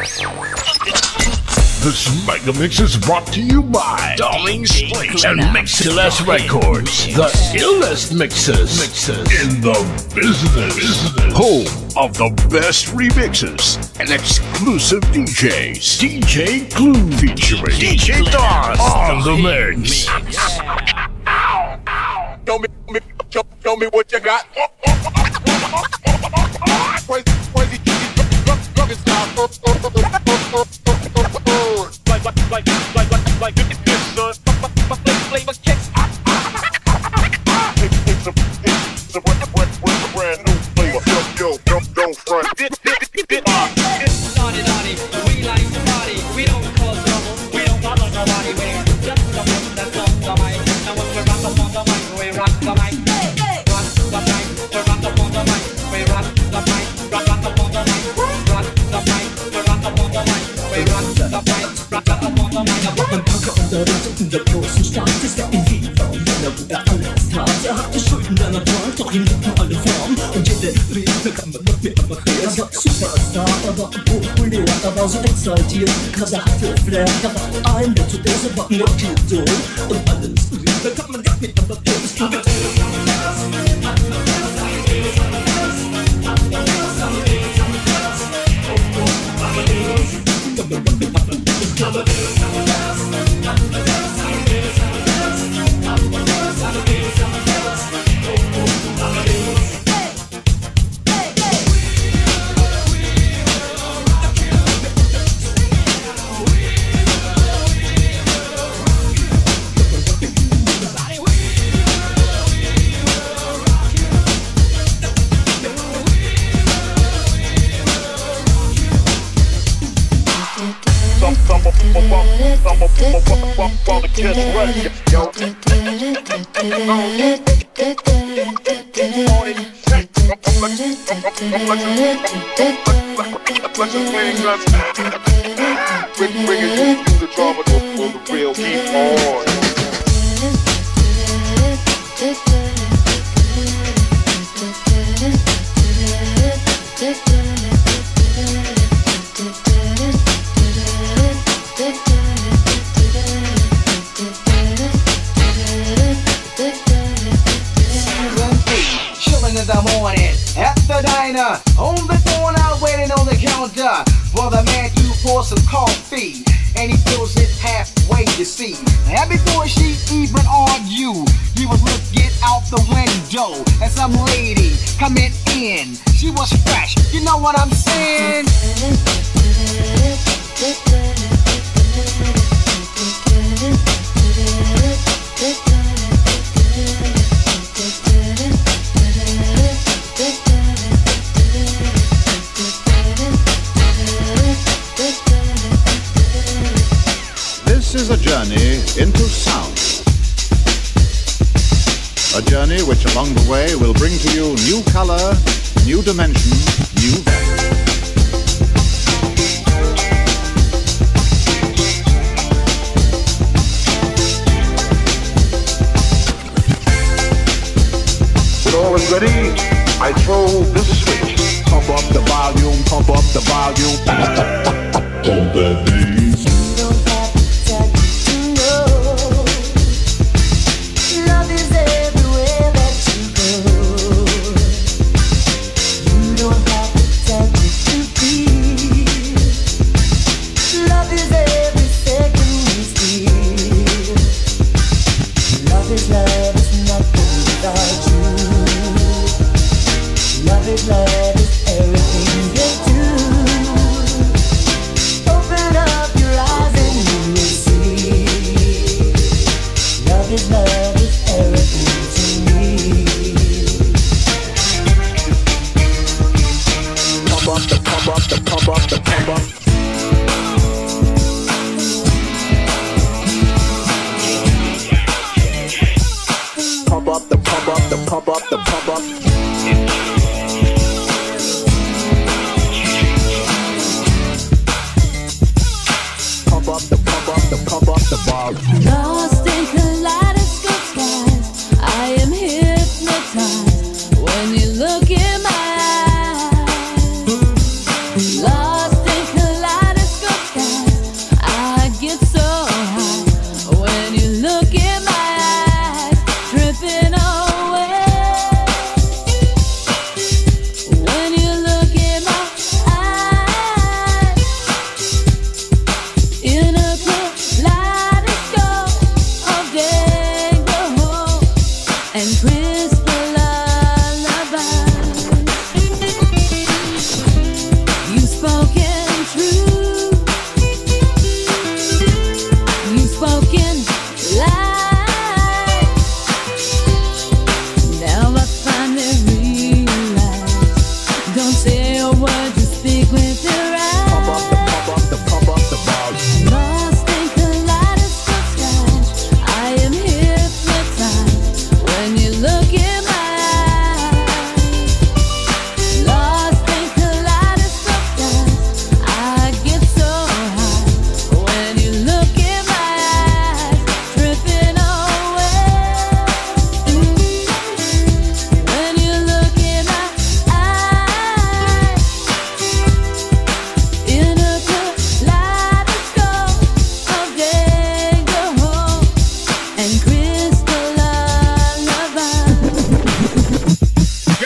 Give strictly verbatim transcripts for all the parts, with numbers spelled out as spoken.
This mega mix is brought to you by Darling Place and Mixiless Records, the illest mixes, mixes in the business. business. Home of the best remixes and exclusive D Js. D J Clue featuring D J Don on the mix. Show me, show, show me what you got. Crazy, crazy, rugged style. Like, like, like, like, like, like, this son. My flavor kicks. It's a, it's a brand, brand, brand new flavor. Yo, yo, don't, don't front. Naughty, naughty, we like to party. We don't cause trouble. We don't bother nobody. We're just the one that's on the mic. And when we rock up on the mic, we rock the mic. Rock the mic, we rock up on the mic. We rock the mic, rock up on the mic. Rock the mic, we rock up on the mic. We rock the mic, rock up on the mic. Man packar under den på sin start. Det ska in hit från denna goda alles tar. Jag har till skjuten denna dag, tar in det på alla form. Och ger det rent, kan man upp med amateur. Jag var superstar, jag var på polera. Jag var så excited, cause I had to flash. Jag var I'm the today, så var jag till då. Och alldeles rent, kan man upp med amateur. For the man you pour some coffee, and he fills it halfway, you see. And before she even argued, he was looking out the window, and some lady coming in. She was fresh, you know what I'm saying? This is a journey into sound. A journey which along the way will bring to you new color, new dimension, new value. When all is ready, I throw this switch. Pump up the volume, pump up the volume. Pump that bass. Love is everything you do. Open up your eyes and you will see. Love is love is everything to me. Pump up the pump up the pump up the pump up. Pump up the pump up the pump up the pump up. Pump up the pump up the pump up the volume. Lost in kaleidoscope skies, I am hypnotized when you look in my eyes. Lost in kaleidoscope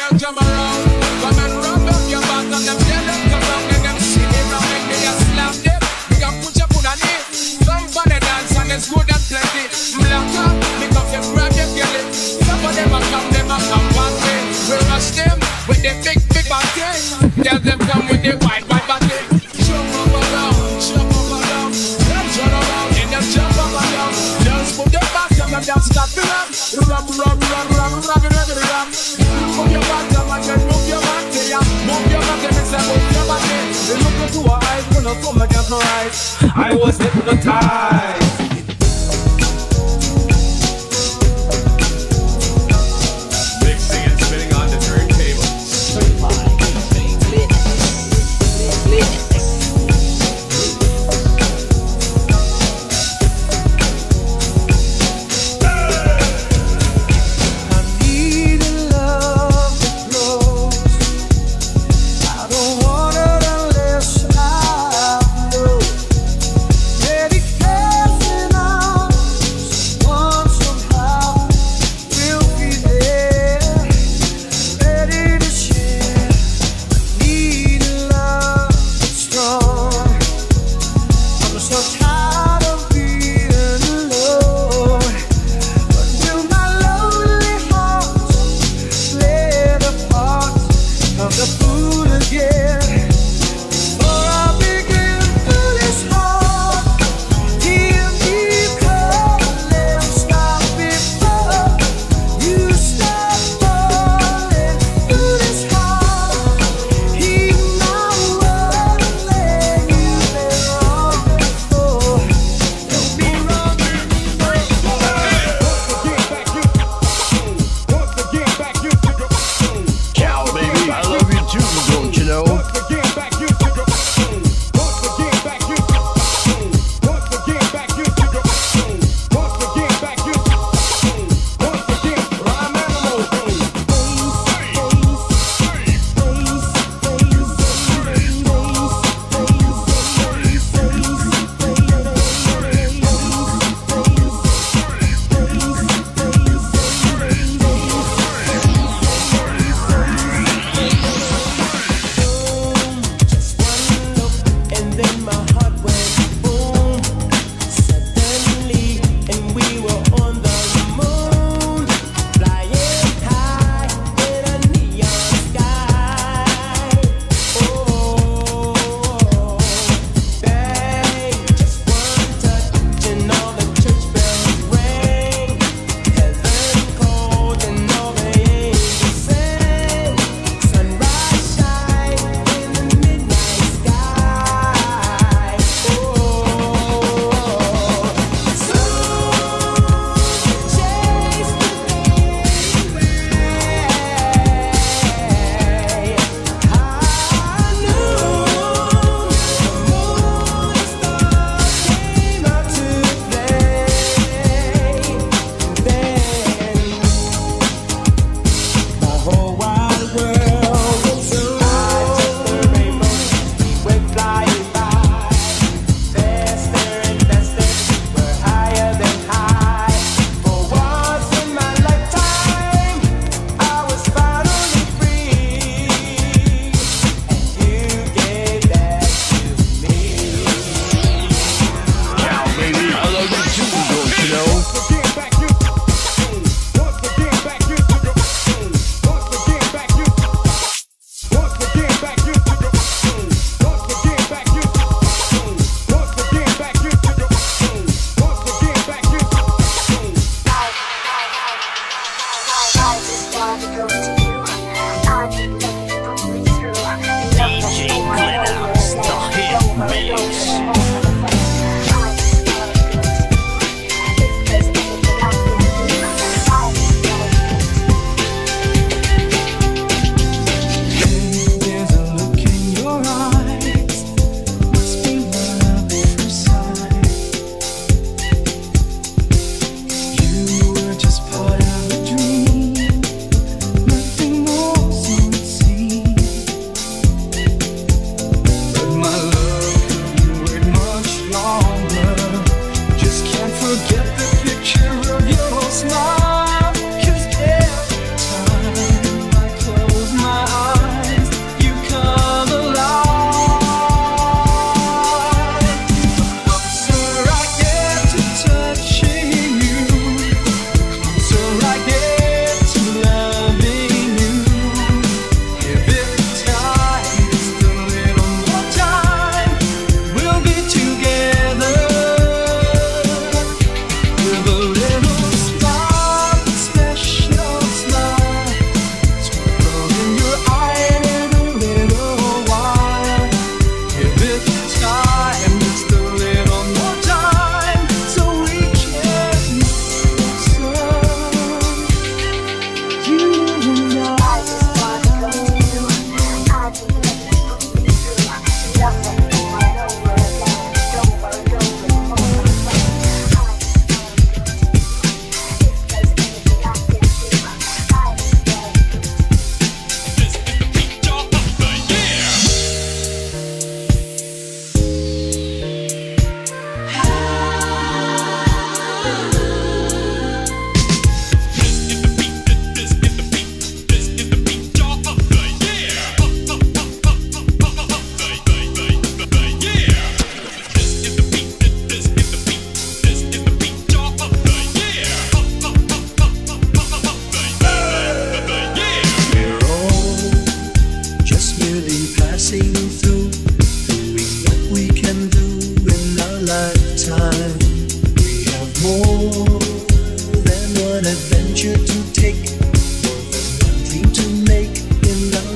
girl come around, come and rub up your bottom. Them tell them come round and them see me round and they a slam them. We can put your foot on it. Somebody dance and it's good and plenty. Black up, because you grab your belly. Some of them a come, them a come one way. We rush them with the big, big body. Tell them come with the white, white body. Jump up around, jump up around. Then turn around and then jump up around. Just put your bottom and down, stop the rap. Rub, rub, rub, rub, rub, rub, rub, rub. Move your bottom and then move your body. Move your body, and say move your body. Look into her eyes, when I come against her eyes. I was hypnotized. Mixing and spinning on the turntable. Dedication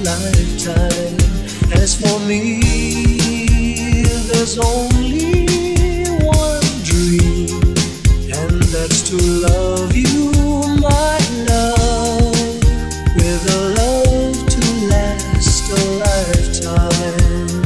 lifetime. As for me, there's only one dream, and that's to love you, my love, with a love to last a lifetime.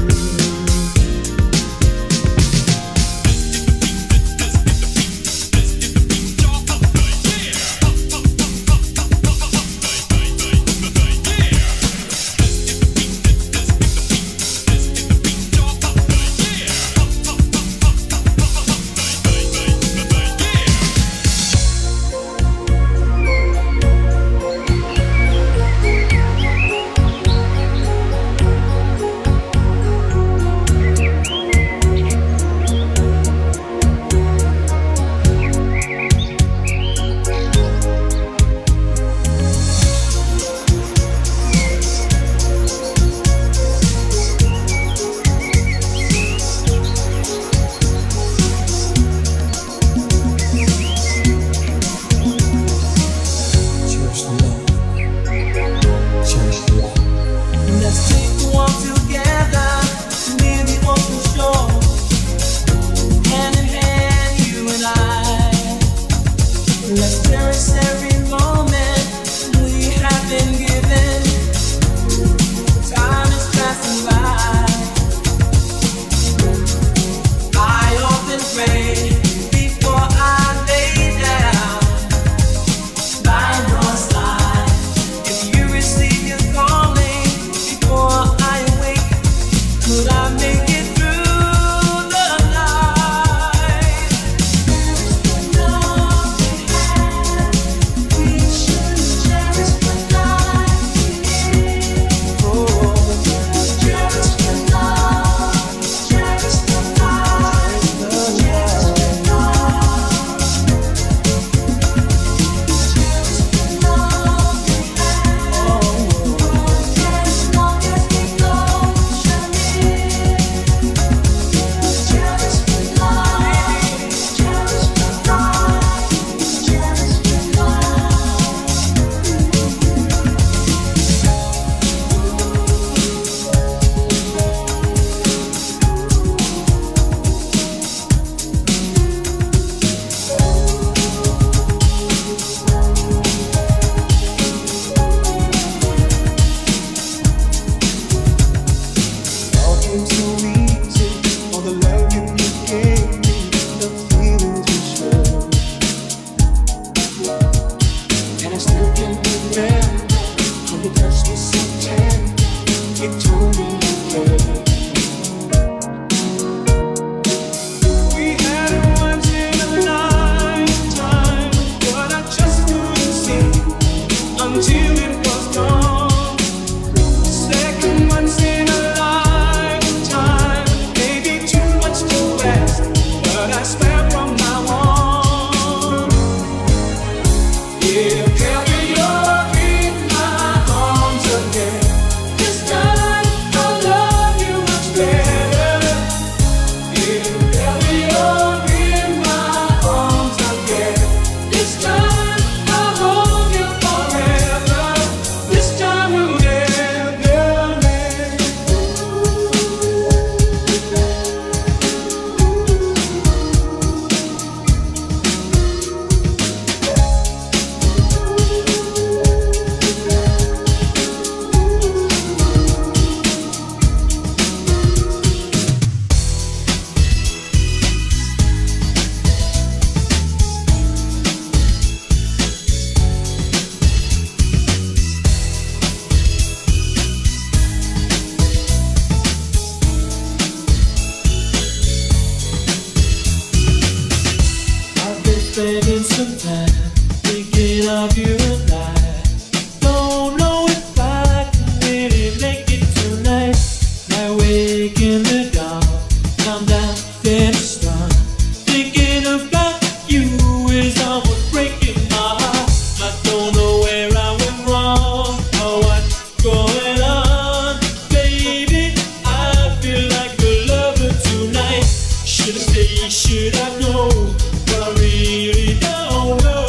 spending some time thinking of you and I. Don't know if I can really make it tonight. I wake in the dark, I'm down there to start. Thinking about you is almost breaking my heart. I don't know where I went wrong or what's going on. Baby, I feel like a lover tonight. Should I stay, should I go? But I really don't know.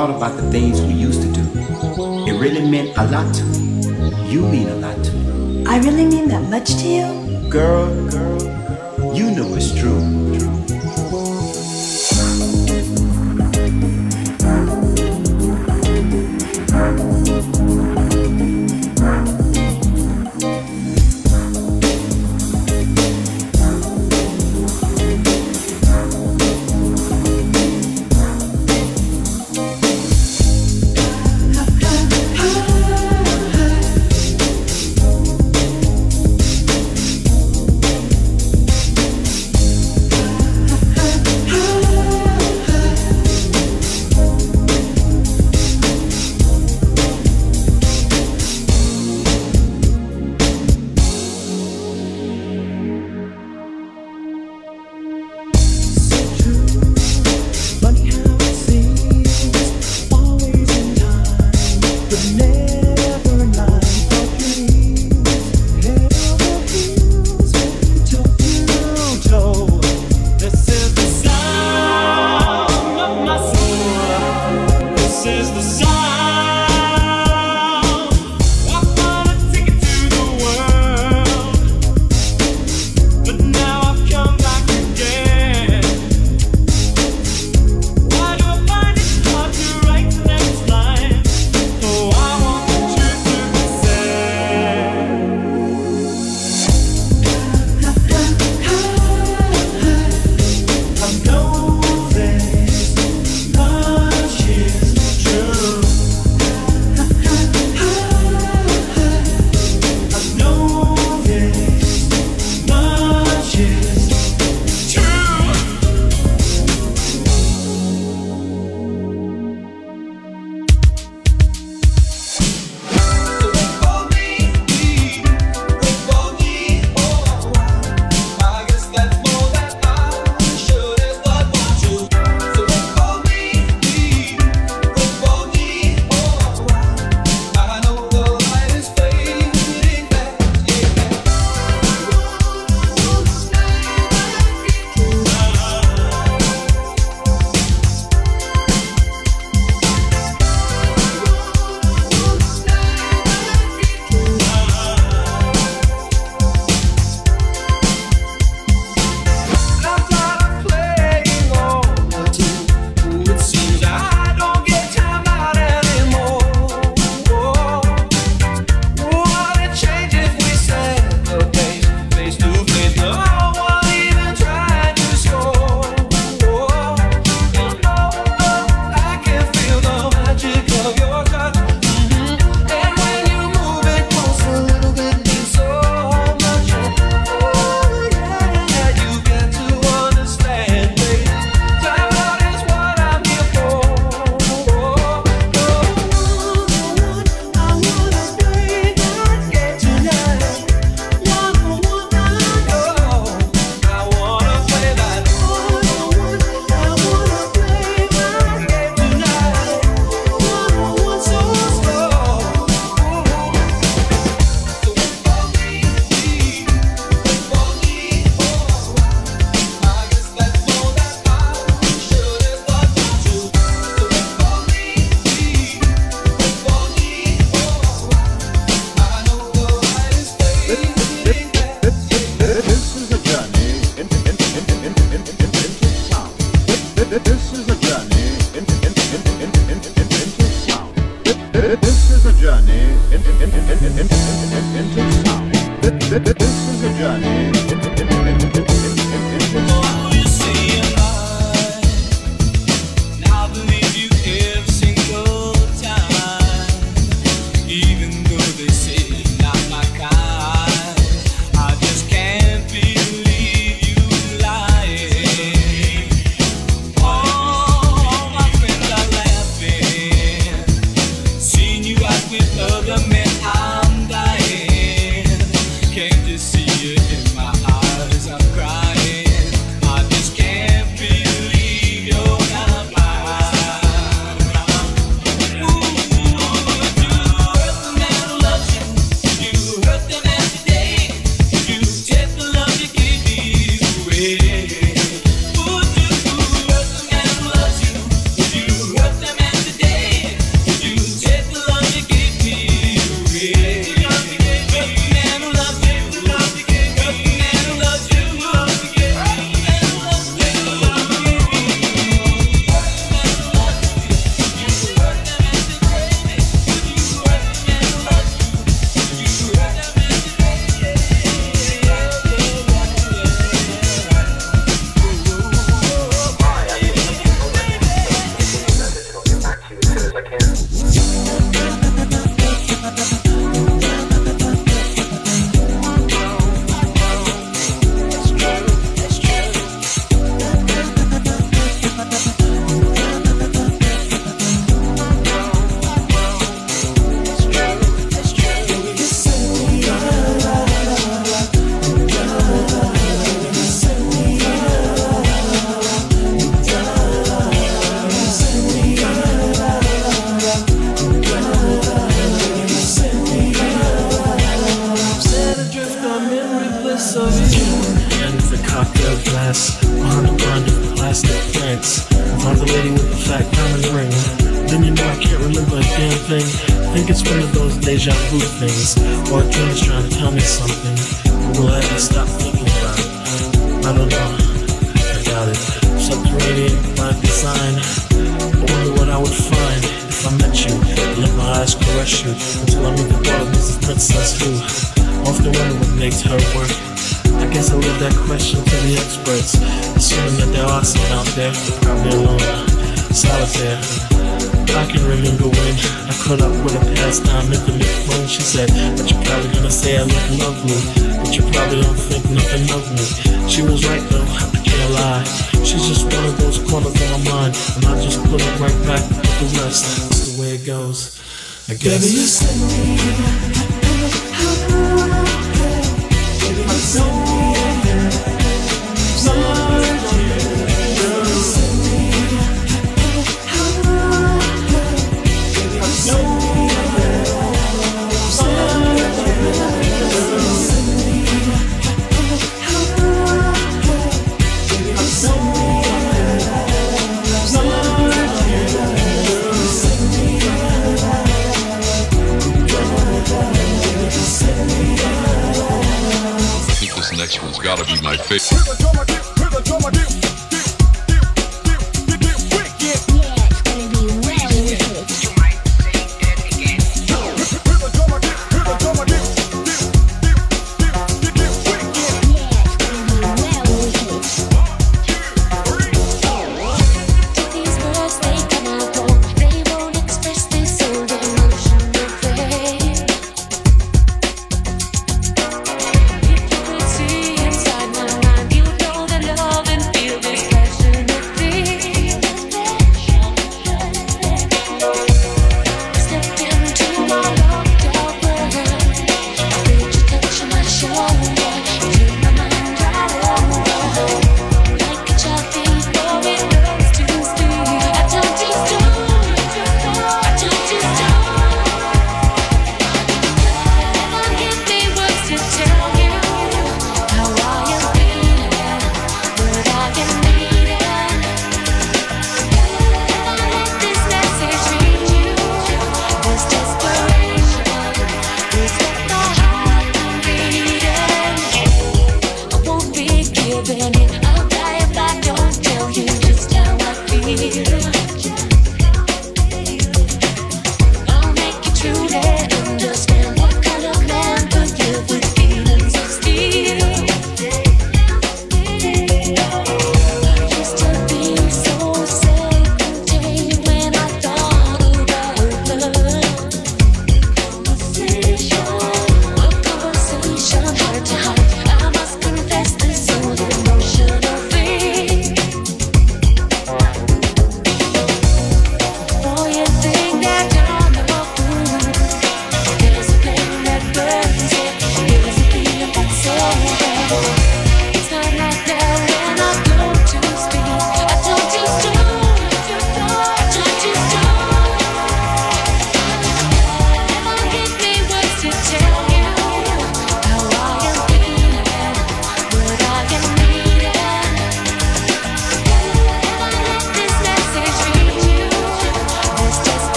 thought about the things we used to do, it really meant a lot to me. You mean a lot to me. I really mean that much to you? Girl, girl, girl, you know it's true. true. This is a journey into, into, into, into, into, into sound. This is a journey into, into, into, into, into, into sound. This is a journey into, into, into, into, into sound. Oh, you see a lie, and I believe you every single time, even though they say you're not my kind. I just can't believe you lying. All my friends are laughing, seeing you out with other men. I'm dying. Can't you see it in my Deja vu things, or dreams trying to tell me something. I'm glad I stopped thinking about it. I don't know, I doubt it. Subterranean by design. I wonder what I would find if I met you. Let my eyes caress you until I meet the daughter of Missus Princess who often wonder what makes her work. I guess I leave that question to the experts, assuming that there are some out there, probably alone, solitaire. I can remember when I caught up with a pastime intimate friend. She said, but you're probably gonna say I look lovely, but you probably don't think nothing of me. She was right though, I can't lie. She's just one of those corners of my mind, and I just put it right back with the rest. That's the way it goes, I guess. Baby, you send me baby, you send me next one's gotta be my favorite. Inside my mind, you know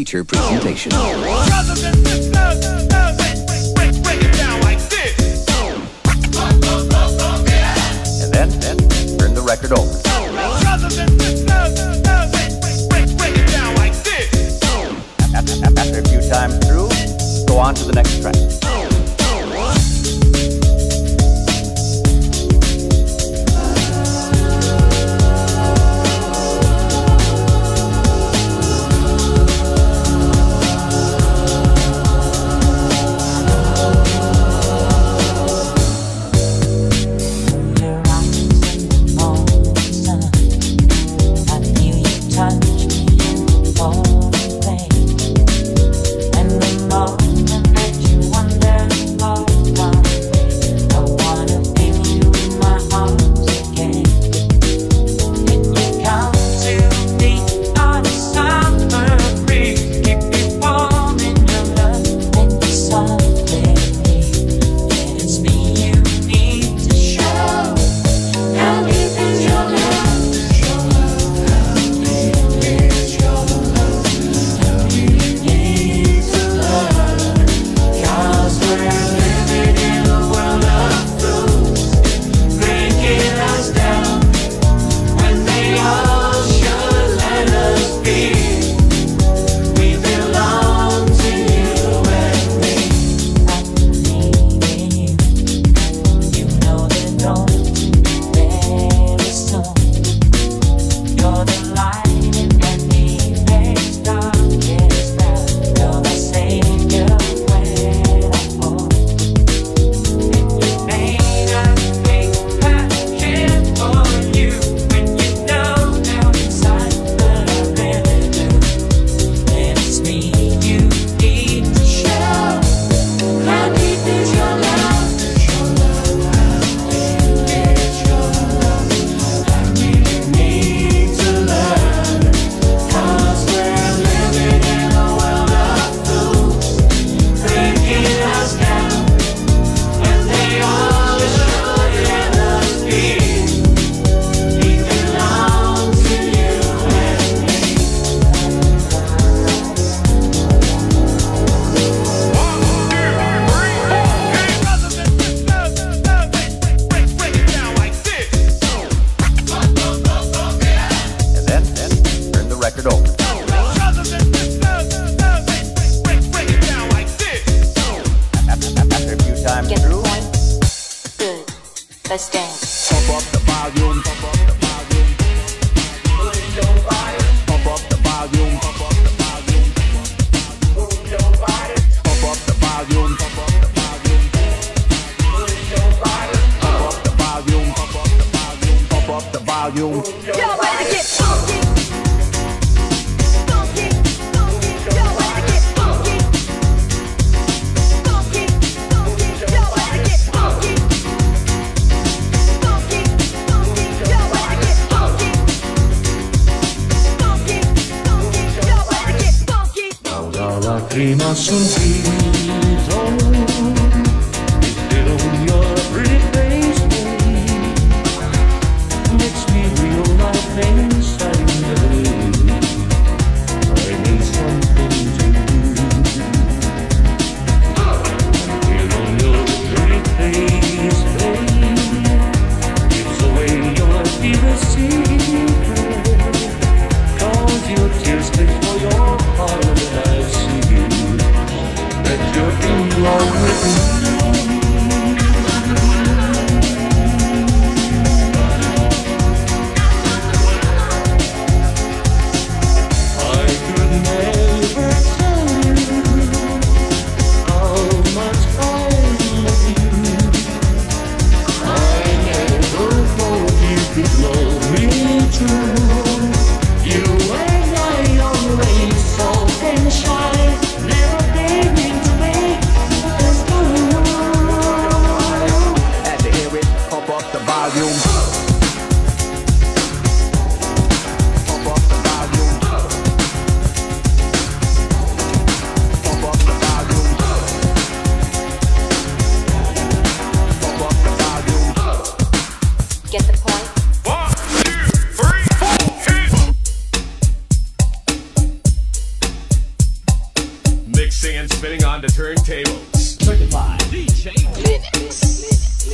feature presentation. Brothers and sisters, break, break it down like this. And then, then turn the record over. Brothers and sisters, break, break it down like this. After, after a few times through, go on to the next track. Let's dance. Pump up the volume. Pump up the volume. Put your body. Pump up the volume. Pump up the volume. Move your body. Pump up the volume. Pump up the volume. Move your body. Pump up the volume. Pump up the volume. Pump up the volume. Y'all ready to get funky? Lacrima sul viso, little your pretty face, babe, makes me realize things I never knew. I need something to do. Little your pretty face, babe, gives away your deepest secret, 'cause your tears speak for your heart and I see you. That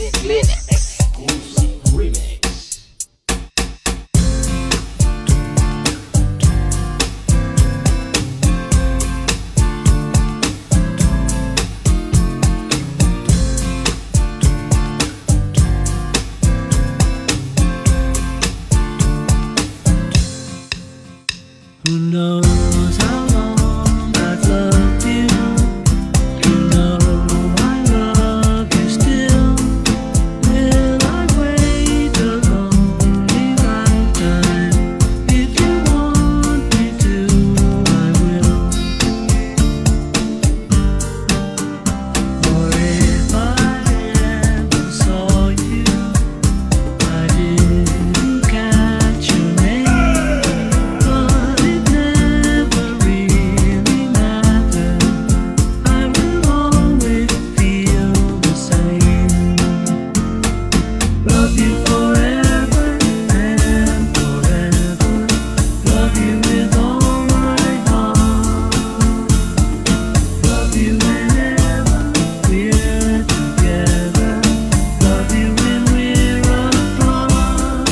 Who knows how long I've loved you? You know I love you still. Will I wait a lonely lifetime? If you want me to, I will. For if I ever saw you, I didn't catch your name, but it never really mattered. I will always feel the same. Love you forever and forever. Love you with all my heart. Love you whenever we're together. Love you when we're apart.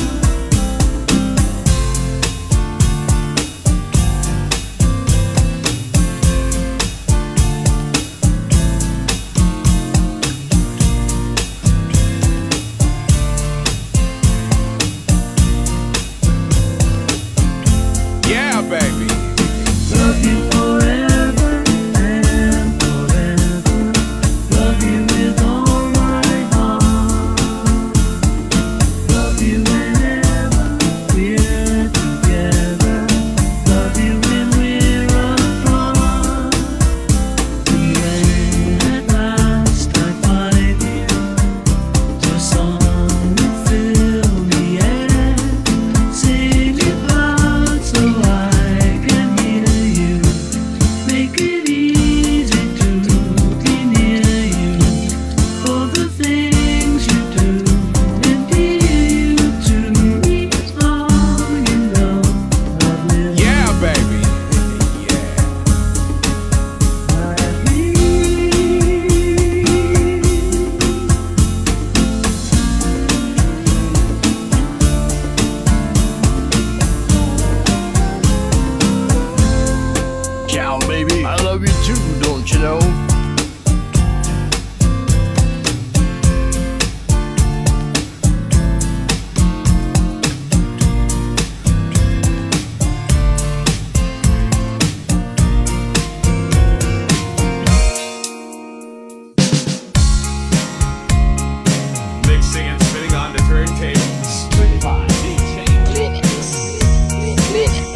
Yeah, baby. Love you forever and forever. Love you with all my heart. Love you whenever we're together. Love you when we're apart. When at last I find you, the song will fill the air. Sing it loud so I can hear you. Make it easy to be near you. For the things you do endear you to me. Oh, you know I will. Yeah, baby. Yeah. Cal, baby, I love you too, don't you know? Mixing and spinning on the turntables. twenty-five D J Linux. Linux.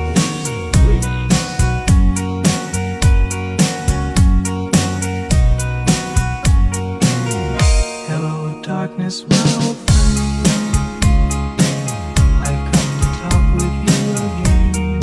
Hello, darkness, my old friend. I've come to talk with you again,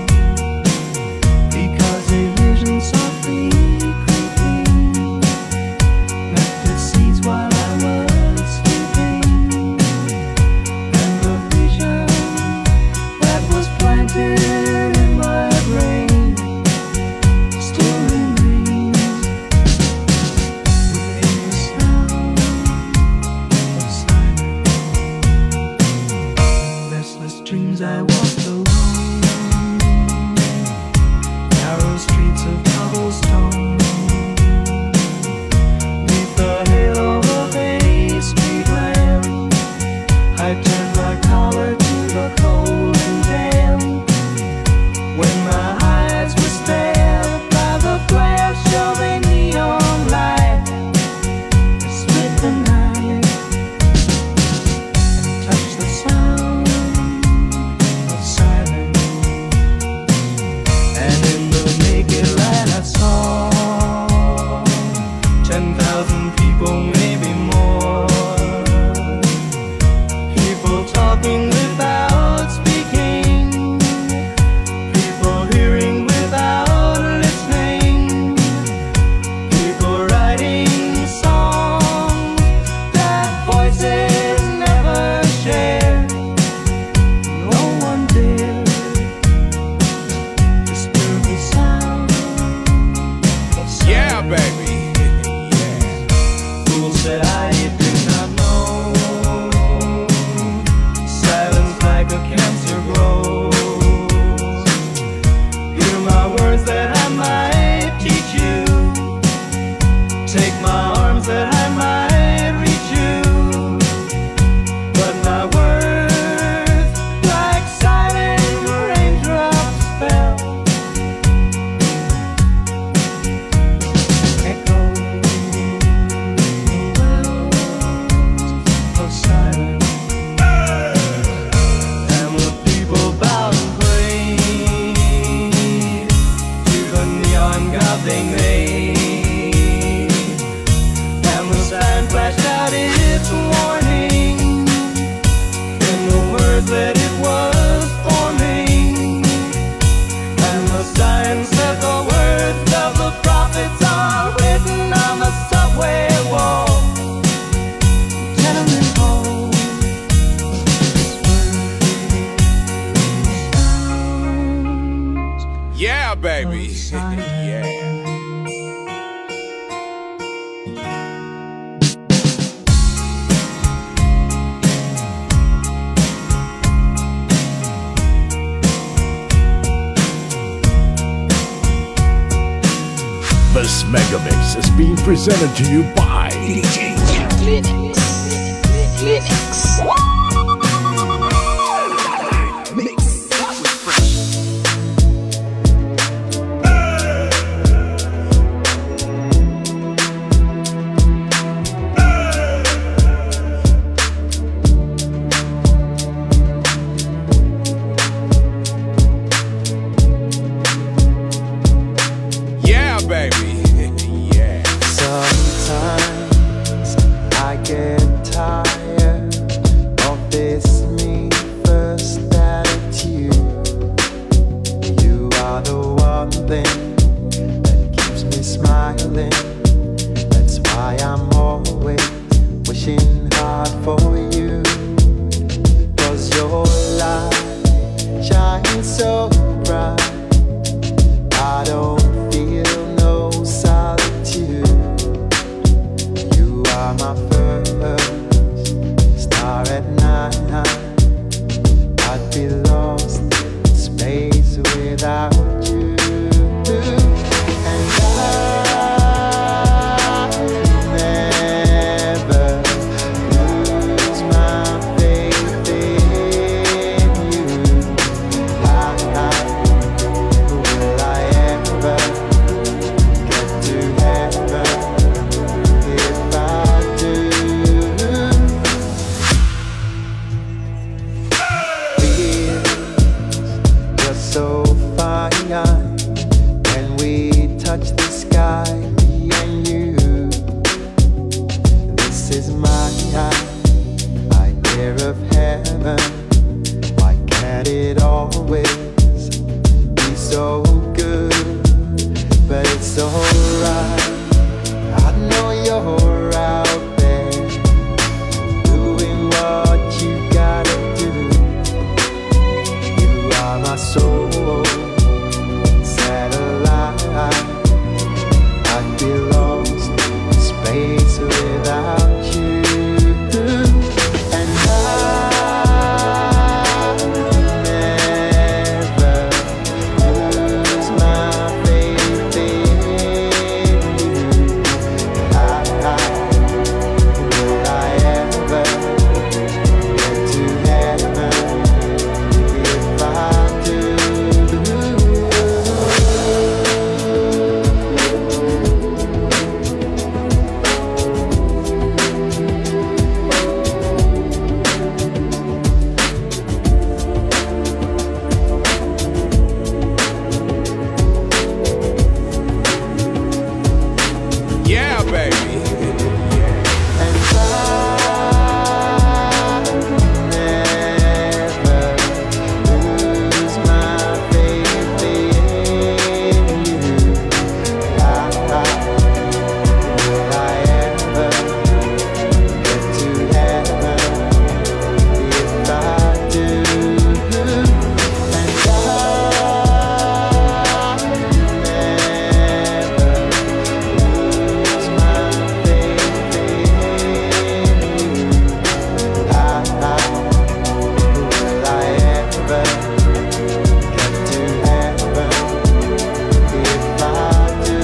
because a vision softly creeping left its seeds while I was sleeping, and the vision that was planted in my brain still remains within the sound of silence. Megamix is being presented to you by D J Linux. Linux. Mix that was fresh. Yeah, baby. Yeah. Sometimes I get tired of this me first attitude. You are the one thing that keeps me smiling. That's why I'm always wishing hard for you. Cause your light shines so bright, I don't feel no solitude. You are my first star at night. I'd be lost in space without you. And I never lose my faith in you. I, will I ever get to heaven if I do? Feels just so fine when we touch the sky, me and you. This is my idea of heaven. Why can't it always be so good? But it's alright, I know you're out there doing what you gotta do. You are my soul satellite. I'd be lost in space without you. And I never lose my faith in you. I, will I ever get to heaven if I do? Yeah, baby. And I never lose my faith in you. I, will I ever get to heaven if I do? And I never lose my faith in you. I, will I ever get to heaven if I do?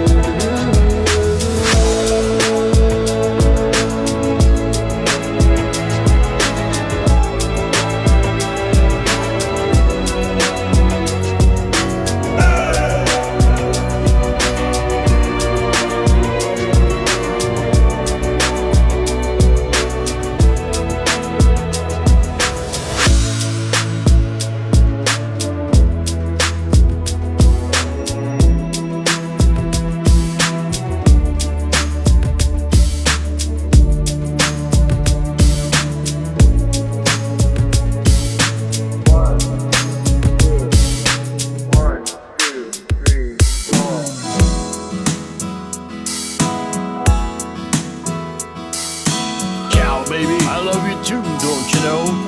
Cal, baby. I love you too, don't you know?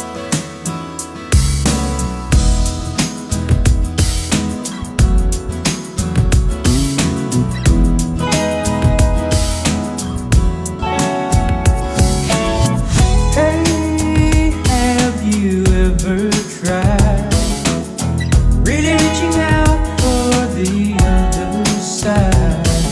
Hey, have you ever tried really reaching out for the other side?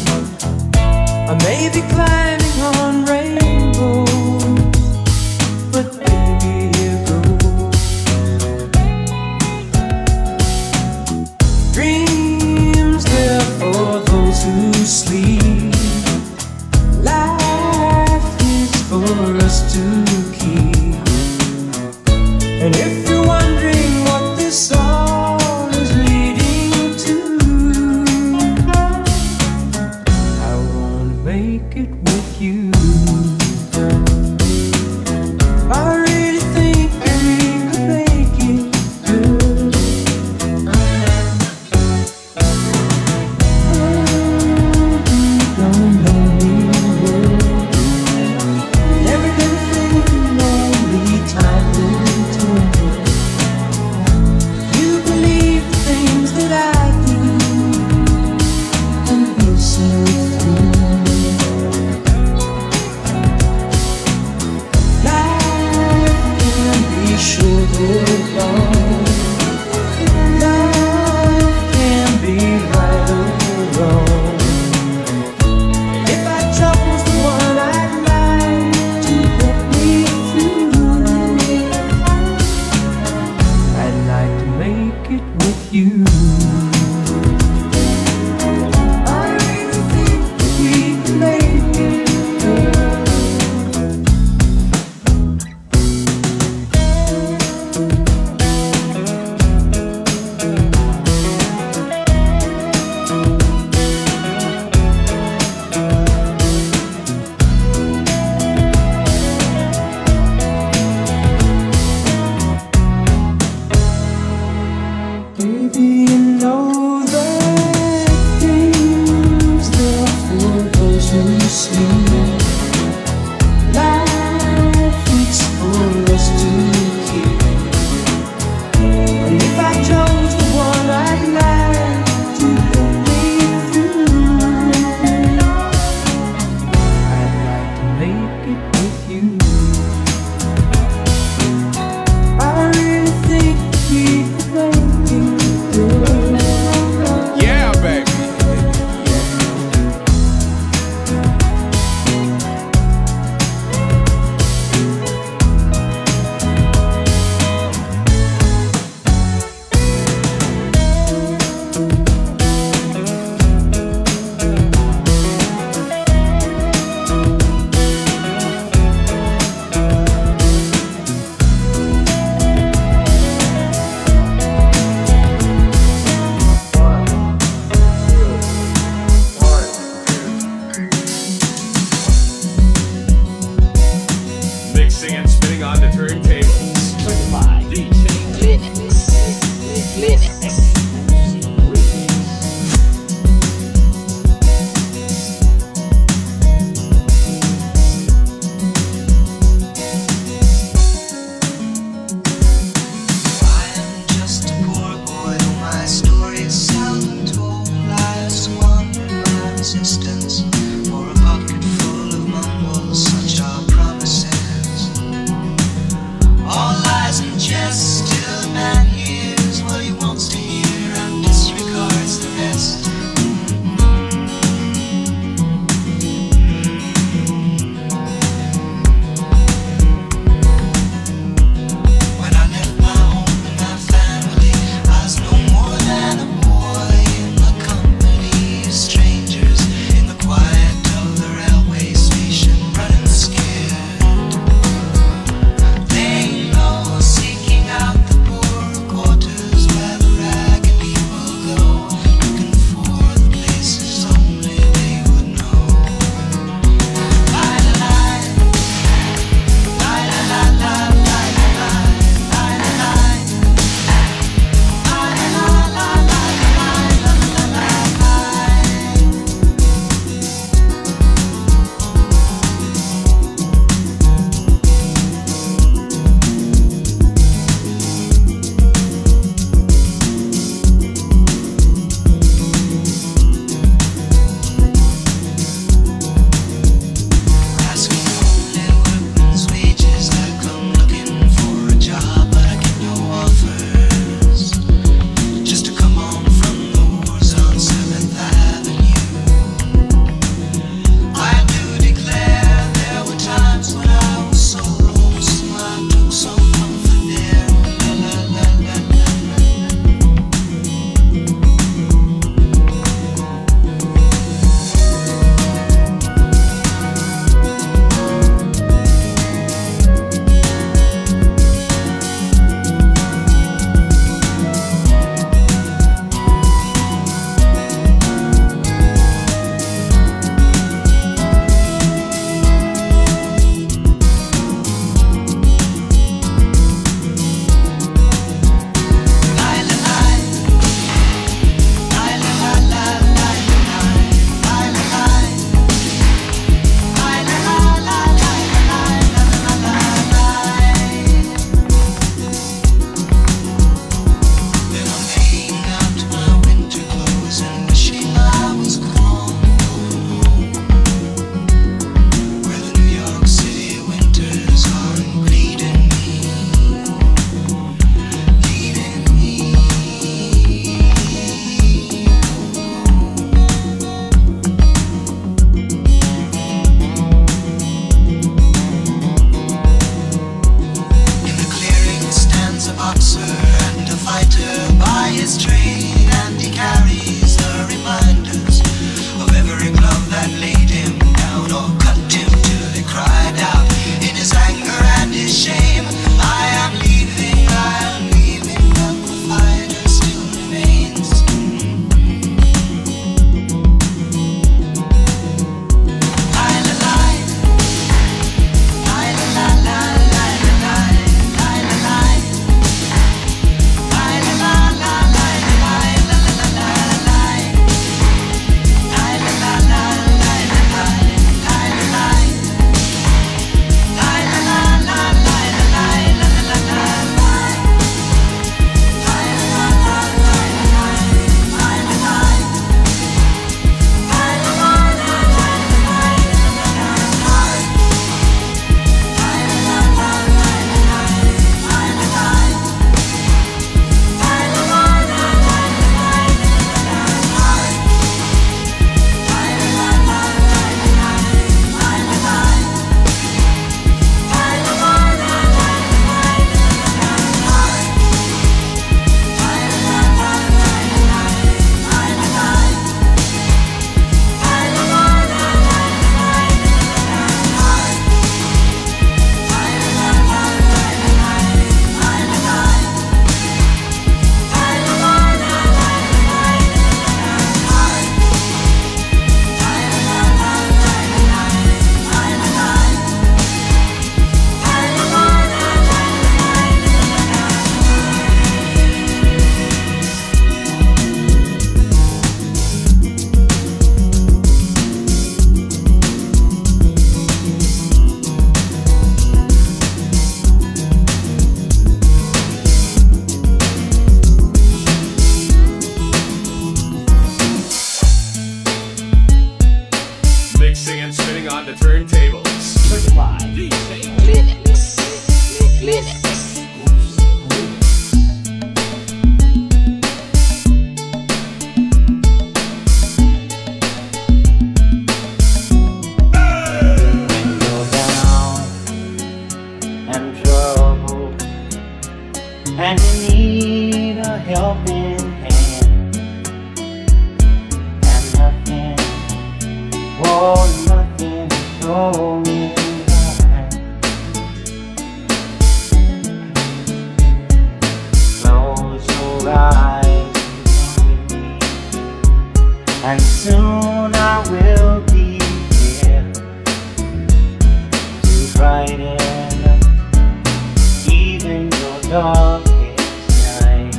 even your darkest night.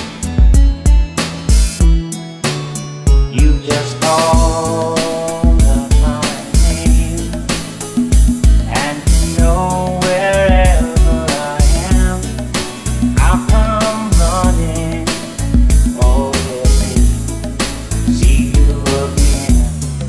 You just call my name, and you know wherever I am, I'll come running over to see you again.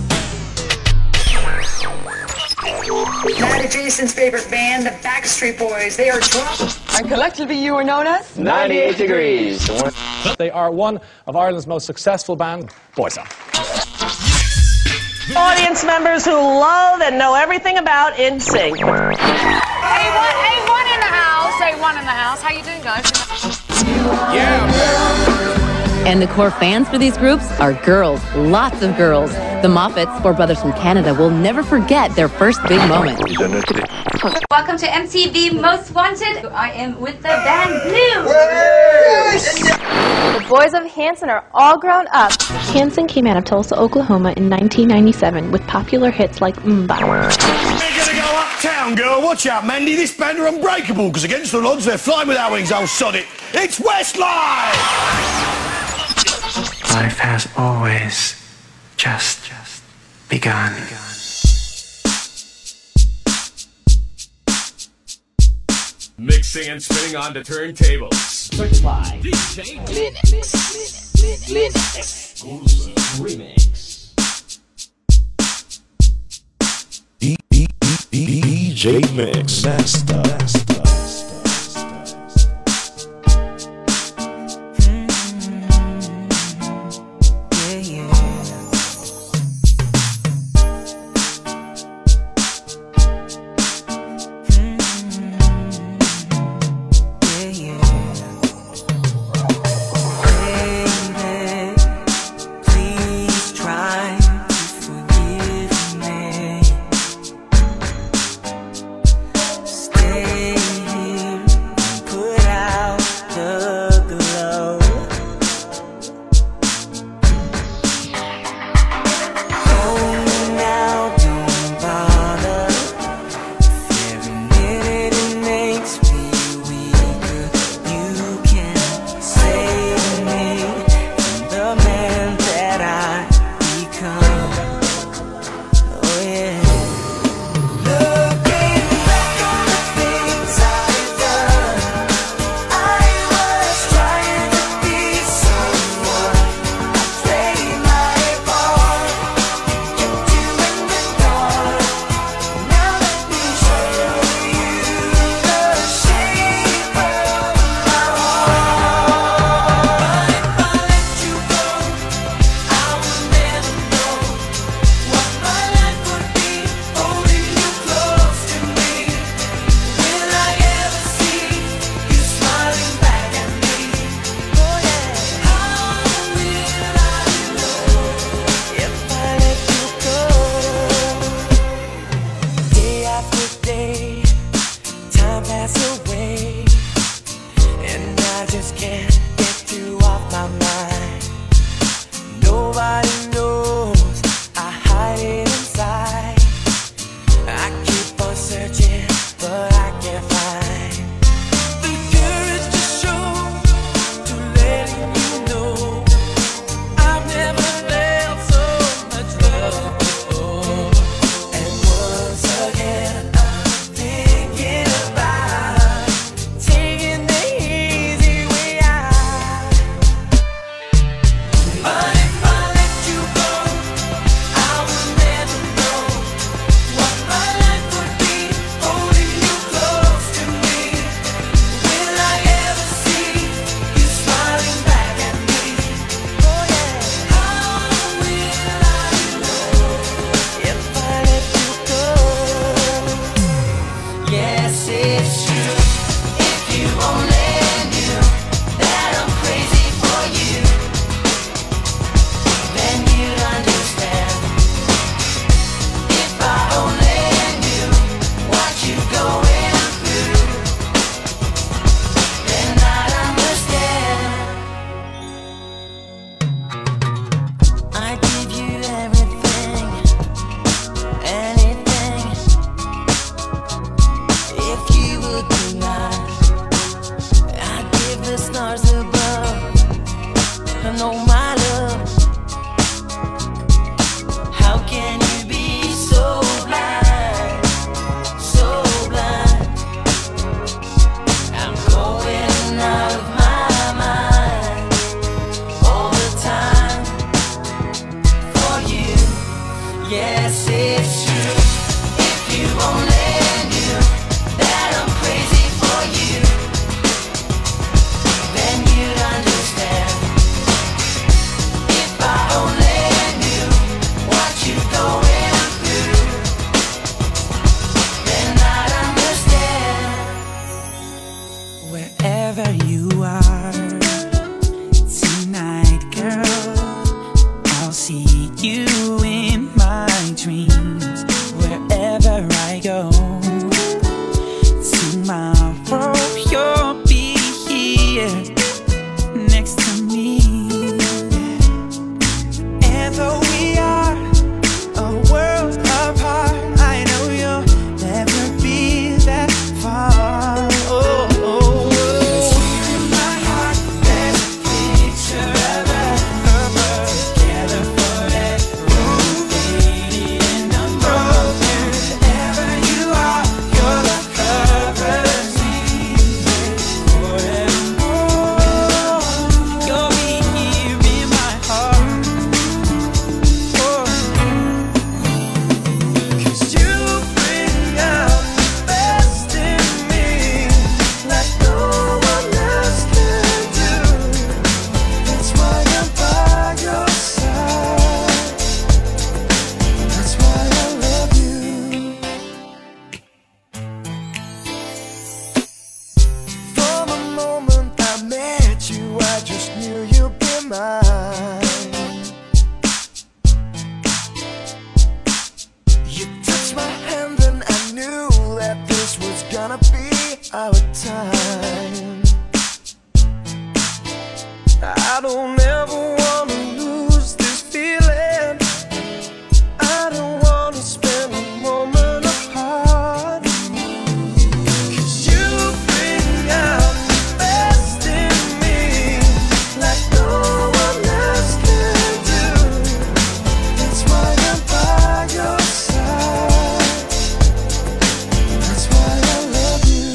Matt Jason's favorite band, the Backstreet Boys. They are drunk. And collectively you are known as? ninety-eight degrees. They are one of Ireland's most successful bands, Boyzone. Audience members who love and know everything about N Sync. A one, A one in the house. A one in the house. How you doing, guys? Yeah. And the core fans for these groups are girls, lots of girls. The Moffats, four brothers from Canada, will never forget their first big moment. Welcome to M T V Most Wanted. I am with the band Blue. The boys of Hanson are all grown up. Hanson came out of Tulsa, Oklahoma in nineteen ninety-seven with popular hits like Mba. We're gonna go uptown, girl. Watch out, Mandy. This band are unbreakable because against the odds, they're flying with our wings, old sod it. It's Westlife! Life has always just, just begun. Mixing and spinning on the turntables. Certified D J Linux. Linux. Exclusive remix. D J Mix Master. Stay be our time. I don't ever wanna lose this feeling. I don't wanna spend a moment apart. 'Cause you bring out the best in me, like no one else can do. That's why I'm by your side. That's why I love you.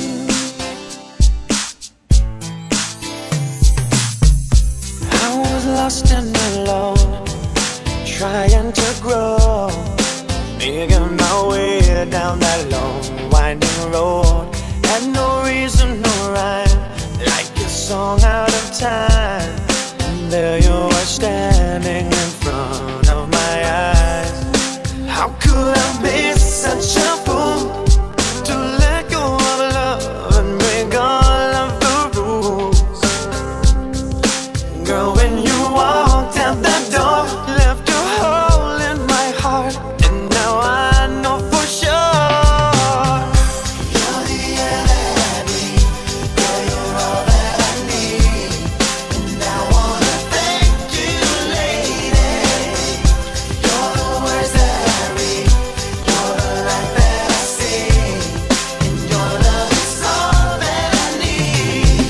I was lost and alone, trying to grow, making my way down that long winding road. Had no reason, no rhyme, like a song out of time. And there you were standing in front of my eyes. How could I miss such a fool to let go of love and break all of the rules? Girl, when you walked out that door, left a hole in my heart, and now I know for sure you're the air that I breathe. Girl, you're all that I need, and I wanna thank you, lady. You're the words that I read, you're the light that I see, and your love is all that I need.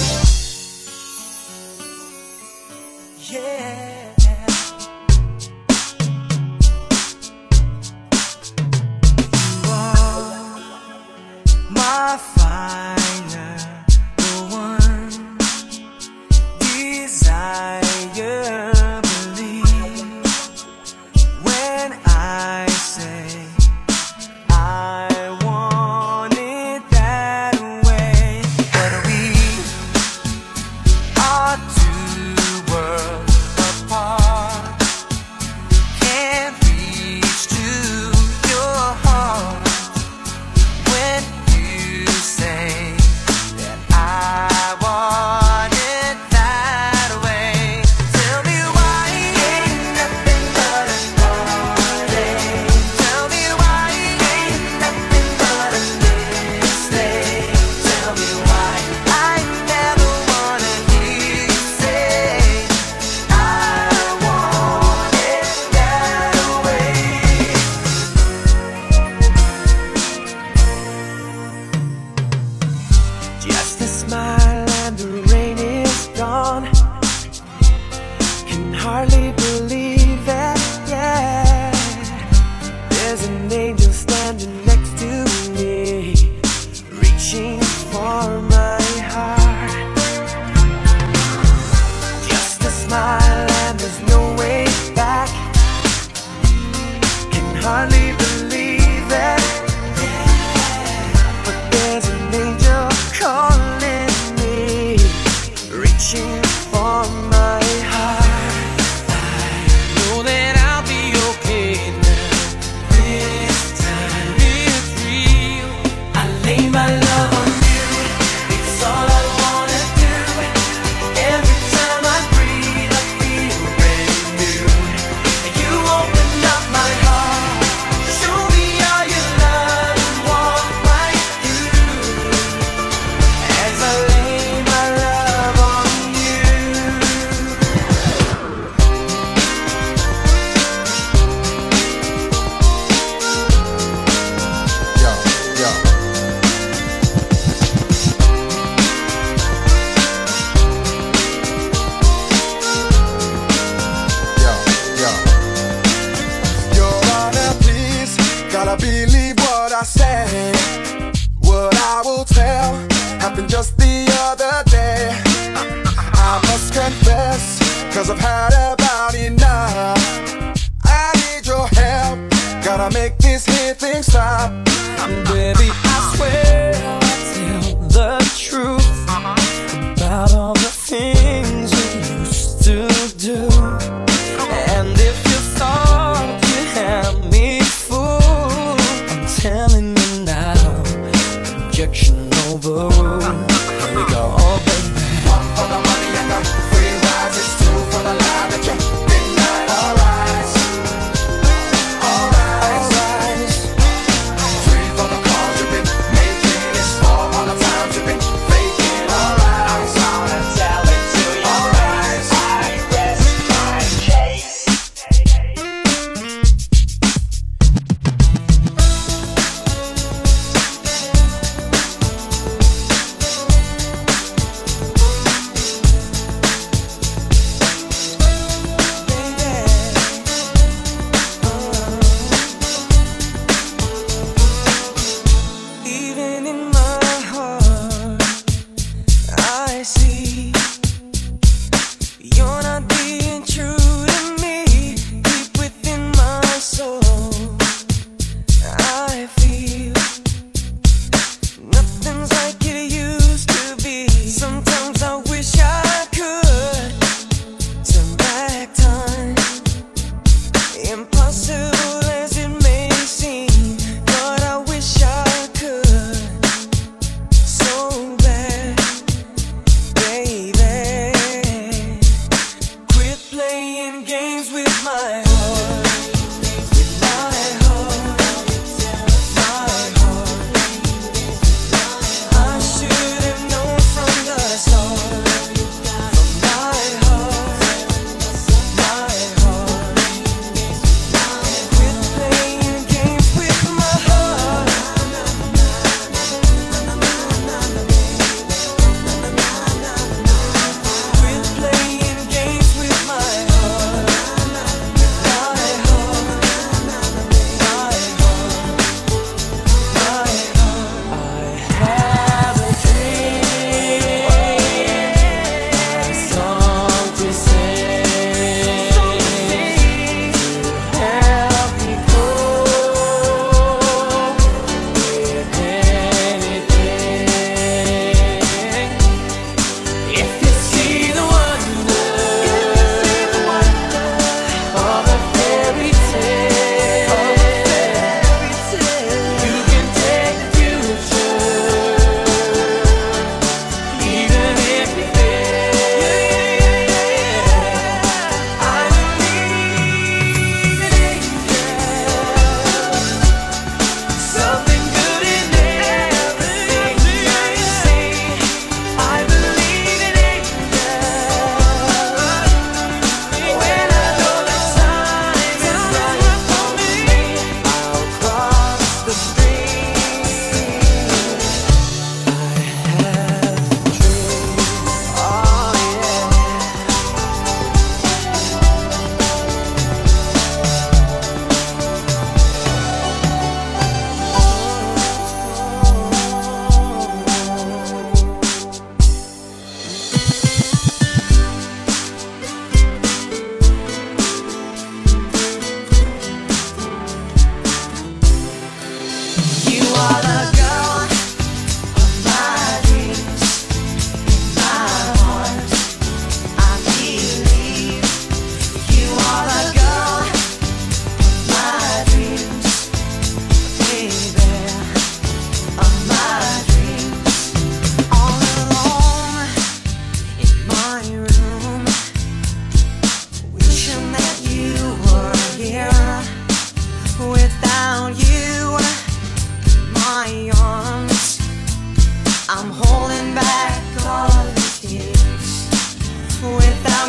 Yeah. You are my fire, the one desire. Believe when I say I want it that way. But we are two worlds apart. Can't reach to your heart when you say that I want it that way. Tell me why ain't nothing but a heartache. Tell me why ain't nothing but a mistake. Tell me why I never wanna hear you say I want it that way. Just a smile and the rain is gone. Can hardly believe it, yeah. There's an angel standing next to me, reaching for my heart. Just a smile and there's no way back. Can hardly believe it, but there's an angel calling me, reaching for my heart. I know that I'll be okay now. This time it's real. I lay my love on you. It's all I wanna do. Every time I breathe, I feel brand new. You open up my heart, show me all your love and walk right through. As I lay my love on you. Yo, yo. Yo, yo. Your Honor, please, gotta believe what I say. What I will tell happened just the other day. I must confess, 'cause I've had about enough. I need your help, gotta make this here thing stop. Baby, I swear I'll tell the truth about all the things we used to do. And if you thought you had me fooled, I'm telling you now, objection overruled. Here we go, oh baby. One for the money and the free rides, it's two for the lie that you midnight. All rise, all rise, all rise. Three for the calls you've been making, it's four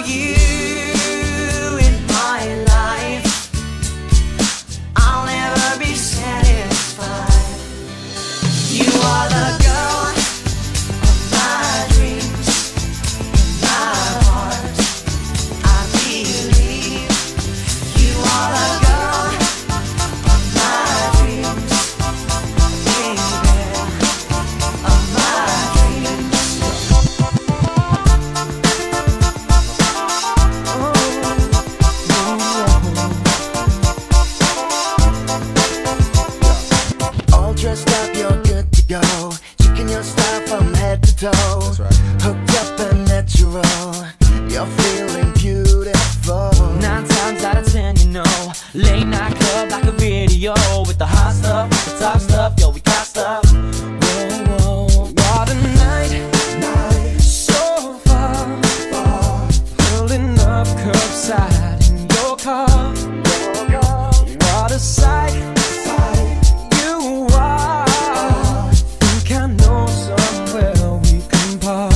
without you in my life, I'll never be satisfied. You are the girl of my dreams, my heart, I believe. You are the girl of my dreams, baby, of my dreams. All dressed up, you're good to go. Checking your style from head to toe. That's right. Hooked up and natural, you're feeling beautiful. Nine times out of ten, you know, late night club like a video with the hot stuff, the top stuff, yo, we got stuff. Whoa, whoa, what a night, night, so far, far, pulling up curbside in your car. What a sight, sight, you are. Think I know somewhere we can park.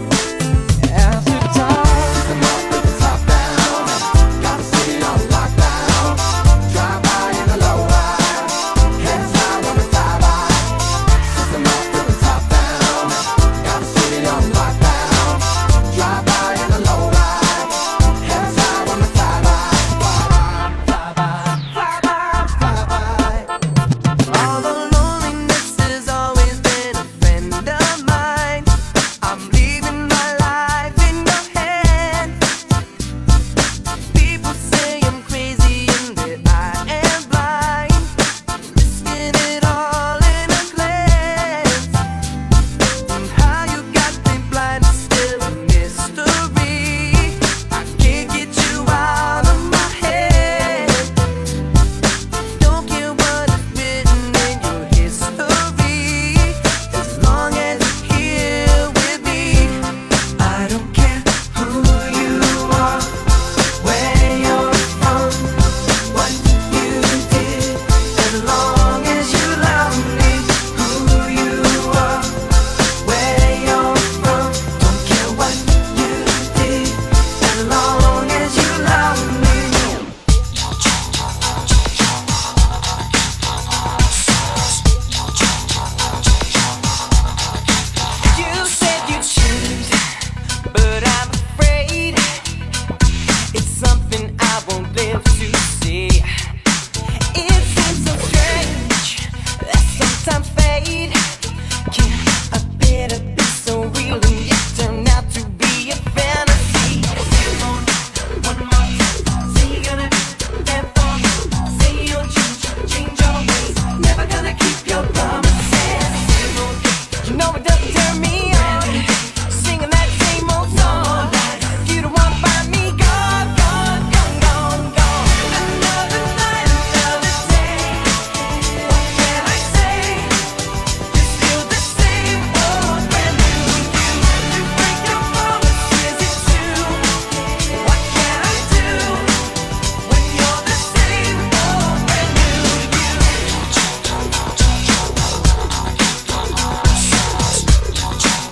After dark, system up with the top down, got the city on lockdown. Drive by in the low ride, hands high when we fly by. System up with the top down, got the city on lockdown. Drive by in the low ride, hands high when we fly by. Fly by, fly by, fly by, fly by. All the loneliness has always been a friend of mine. I'm leaving my life in your hands. People say I'm crazy and that I am blind, risking it all in a glance. And how you got me blind is still a mystery. I can't get you out of my head. Don't care what is written in your history, as long as you're here with me. I don't care who you are, where you're from, what you did, as long as you love me. Who you are, where you're from, don't care what you did, as long as you love me. You said you'd change, but I'm afraid it's something I won't live to see. It seems so strange that sometimes fate can appear to be so real and yet turn out to be a fantasy. One more time, say you're gonna be there for me. Say you'll change, change your ways, never gonna keep your promises. You know it doesn't turn me on, singing that same old song. You don't wanna find me gone, gone, gone, gone, gone. Another night, another day. What can I say? You're still the same old brand new you. You break your promises, it's true. What can I do when you're the same old brand new you?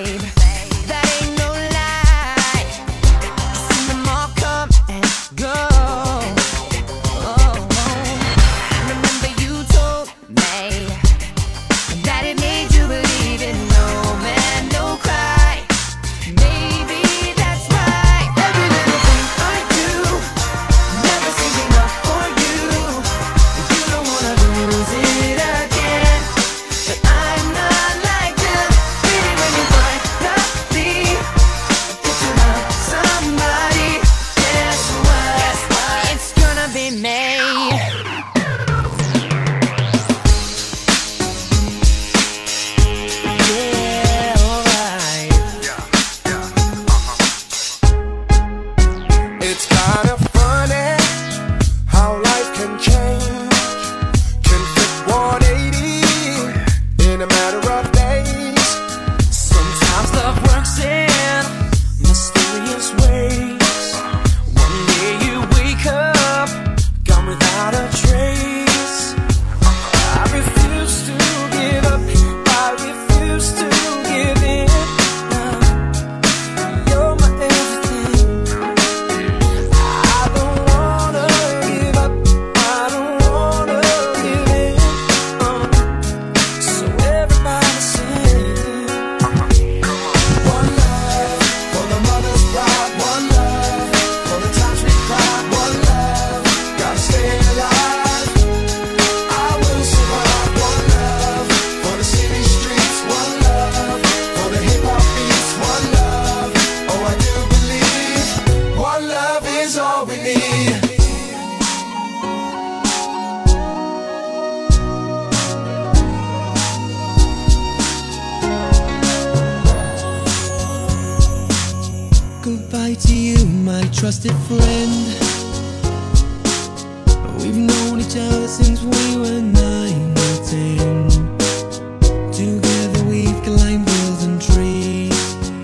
babe. That ain't no lie. I've seen them all come and go. Oh, I remember you told me that it made you believe in no man, no cry. Maybe that's right. Every little thing I do never seems enough for you. You don't wanna lose it again, but I'm not like them. Really, when you finally get to love somebody, guess what? It's gonna be me. Yeah, alright. It's kind of funny how life can change, can flip one eighty in a matter of days. Sometimes love works in mysterious ways. One day you wake up, gone without a trace. I refuse to give up, I refuse to give in. You're my everything. I don't wanna give up, I don't wanna give in. So everybody sing. One love for the mother's pride, one love for the times we cried, one love, gotta stay alive. I will survive. One love for the city streets, one love for the hip hop beats, one love. Oh, I do believe one love is all we need. Goodbye to you, my trusted friend. We've known each other since we were nine or ten. Together we've climbed hills and trees,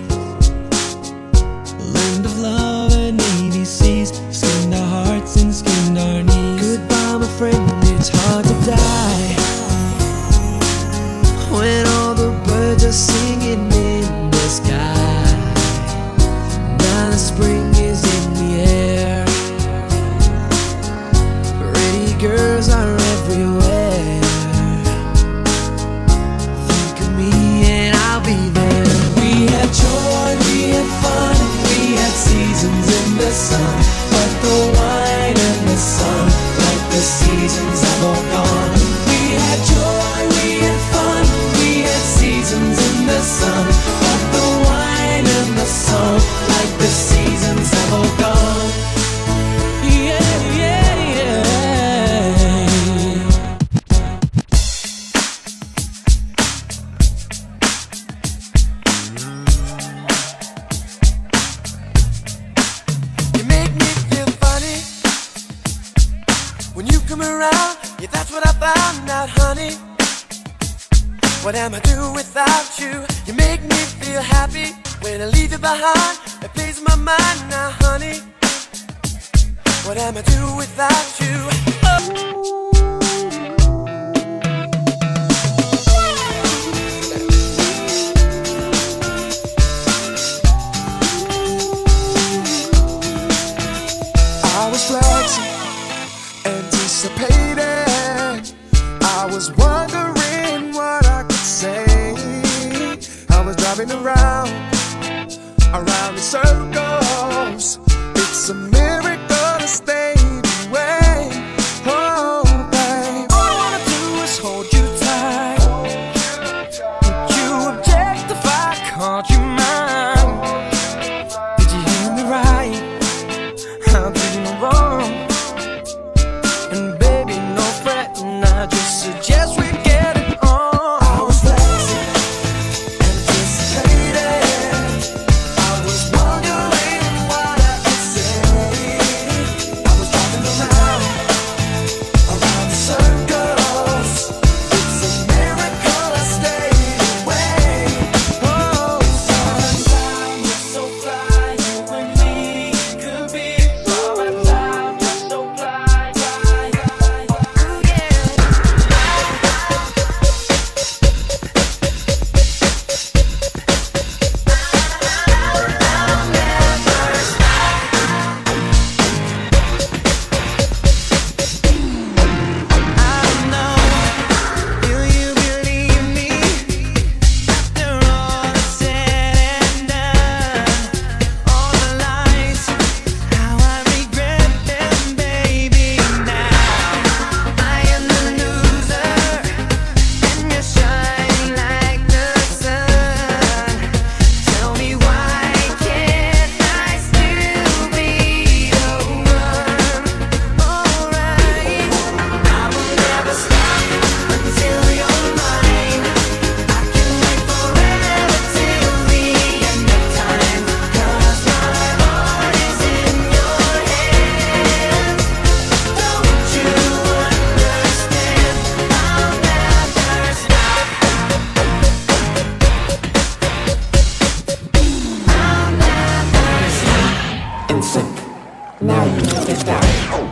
land of love and A B Cs, skinned our hearts and skinned our knees. Goodbye, my friend, it's hard to die when all the birds are singing in the sky. Now the spring is in the air, pretty girls are everywhere. Think of me and I'll be there. We had joy, we had fun, we had seasons in the sun, but the wine and the sun, like the seasons have all gone. We had joy, we had fun, we had seasons in the sun, but the wine and the sun, like the seasons have all gone. Yeah, yeah, yeah. You make me feel funny when you come around. Yeah, that's what I found out, honey. What am I do without you? You make me feel happy when I leave you behind. It plays my mind now, honey. What am I do without you? I was flexing, anticipating. I was wondering what I could say. I was driving around, around in circles. It's a miracle to stay away. Oh, babe, all I wanna do is hold you tight. Would you objectify, called you mine? Did you hear me right? How did you know wrong? And baby, no fretting, I just suggest we get it on. I was flexing, anticipating. I was wondering what I could say. I was driving around, around the circles. It's a miracle I stayed away. Oh, sunshine.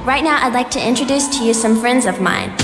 Right now, I'd like to introduce to you some friends of mine.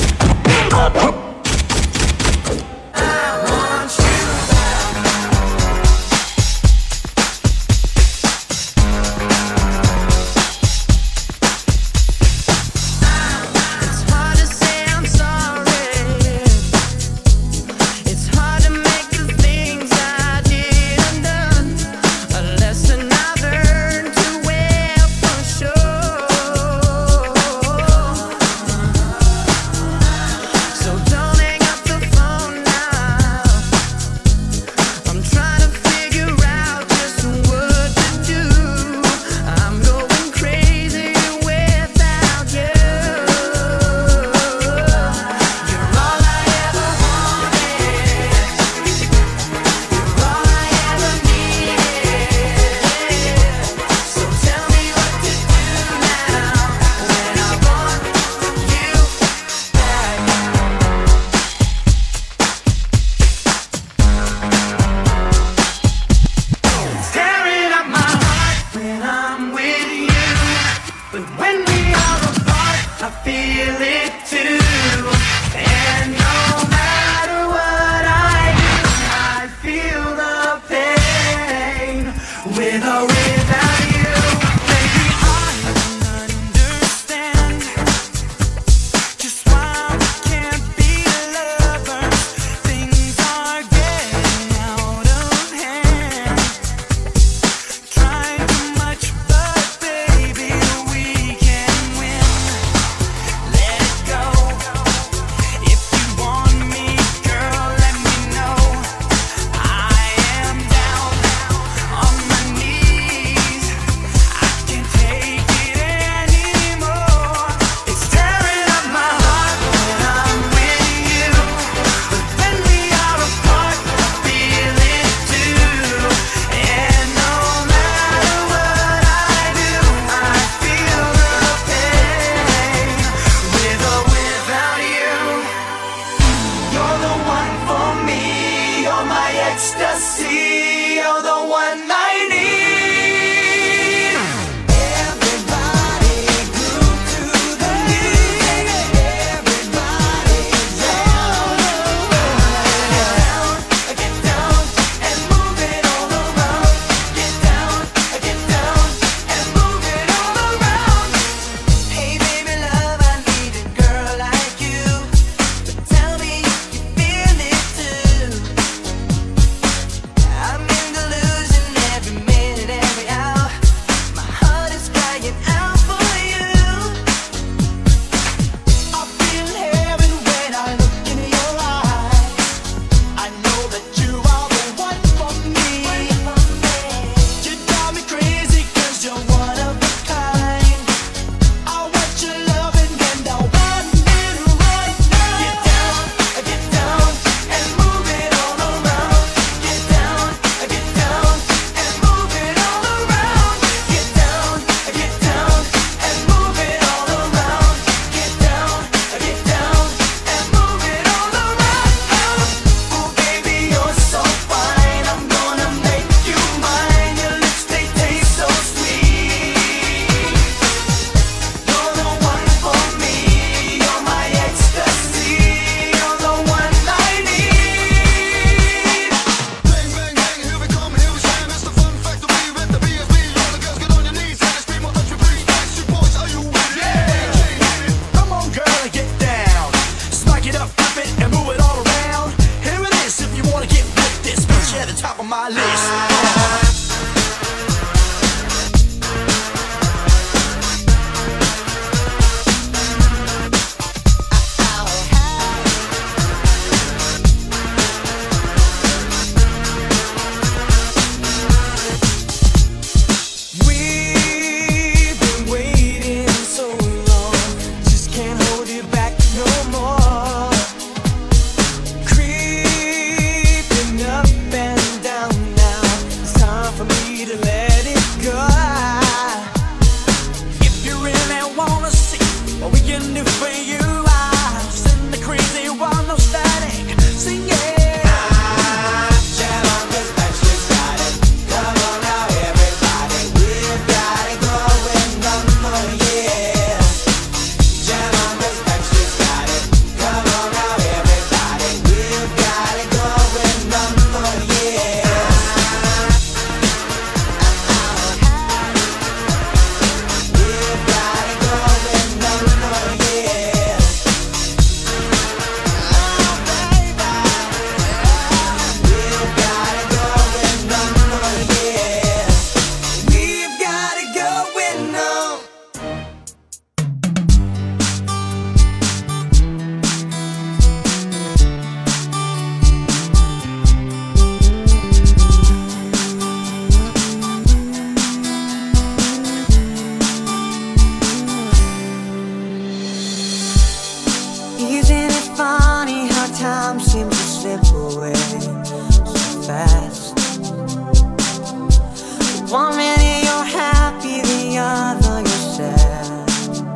One minute you're happy, the other you're sad.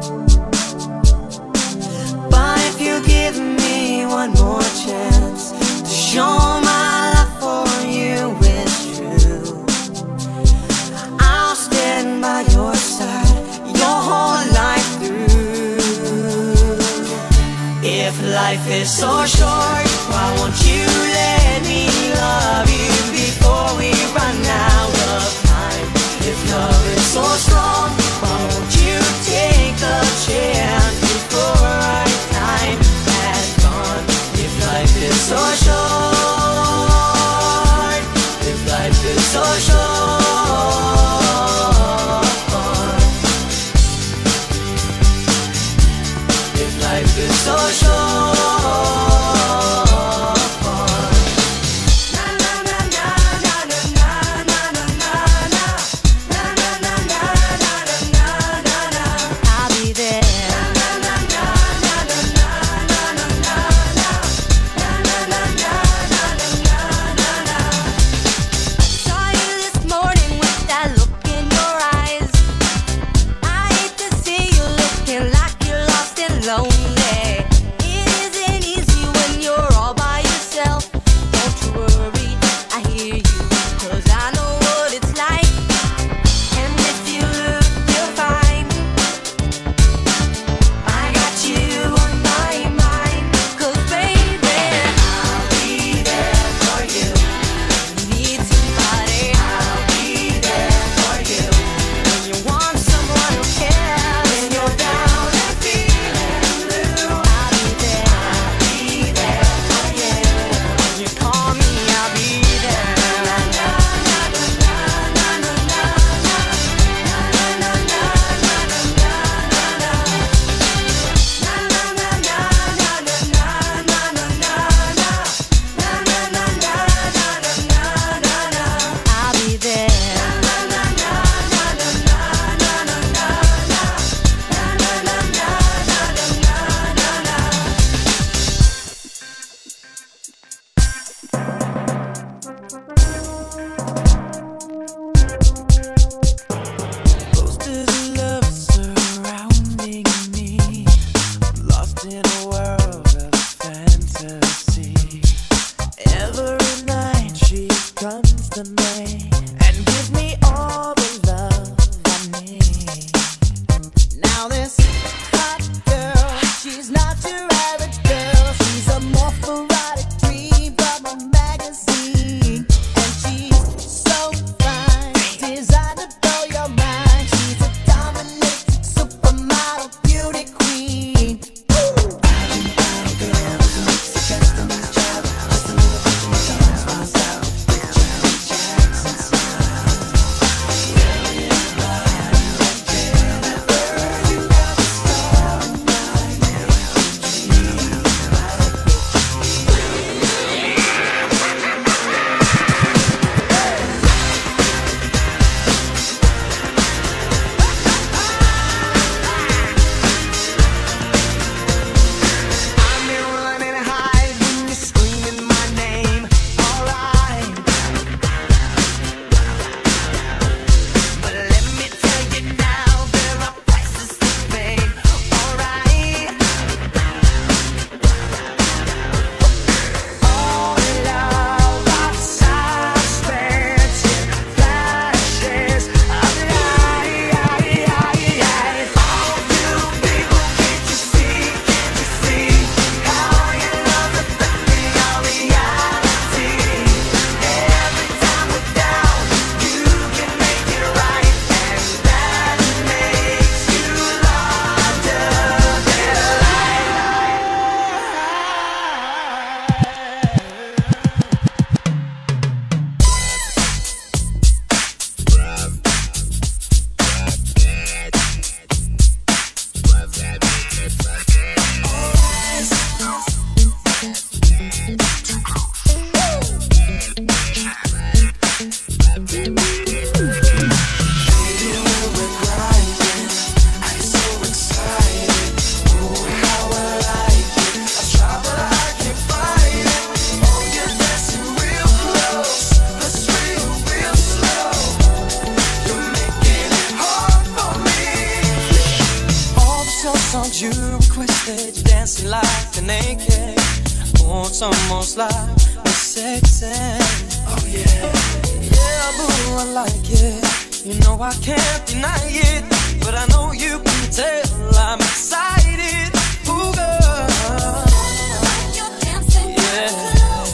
But if you give me one more chance to show my love for you is true, I'll stand by your side your whole life through. If life is so short, why won't you let me love you before we run out of time? If love is so strong, why won't you take a chance before our time has gone? If life is so short, if life is so short, if life is so short. Na na na na na na na na. you requested you dancing like a naked. Oh, it's almost like the sexy. Oh yeah, yeah, boo, I like it. You know I can't deny it, but I know you can tell I'm excited. Ooh, girl, you're dancing, yeah.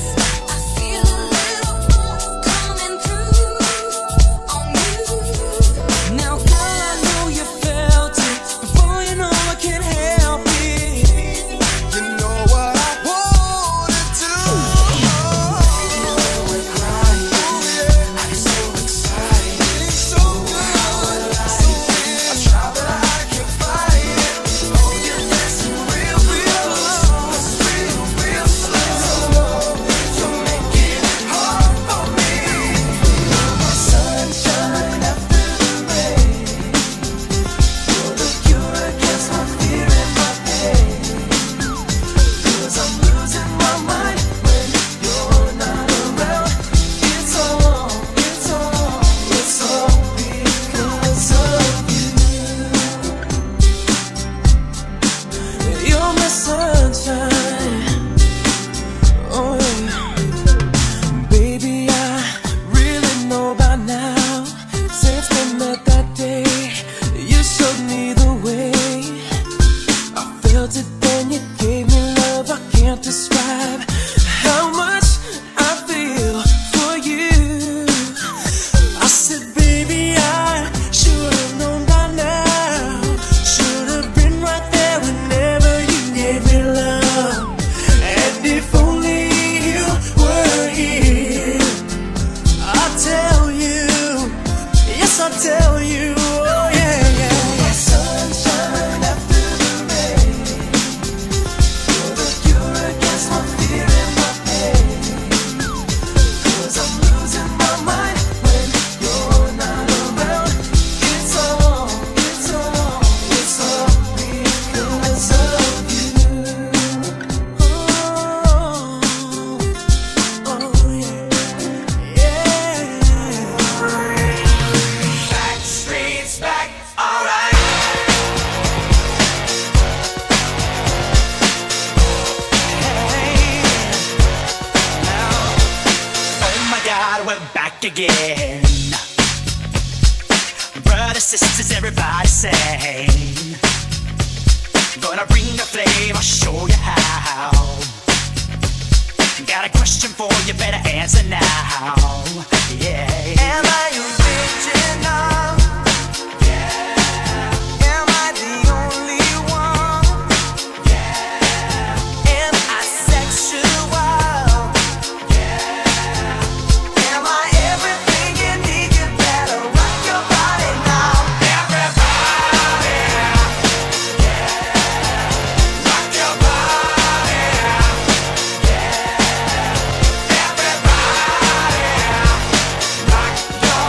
Again, brothers, sisters, everybody sing. Gonna bring the flame, I'll show you how. Got a question for you, better answer now. Yeah. Am I original? Yeah. Am I the only one? Yeah. Am I sexual? Your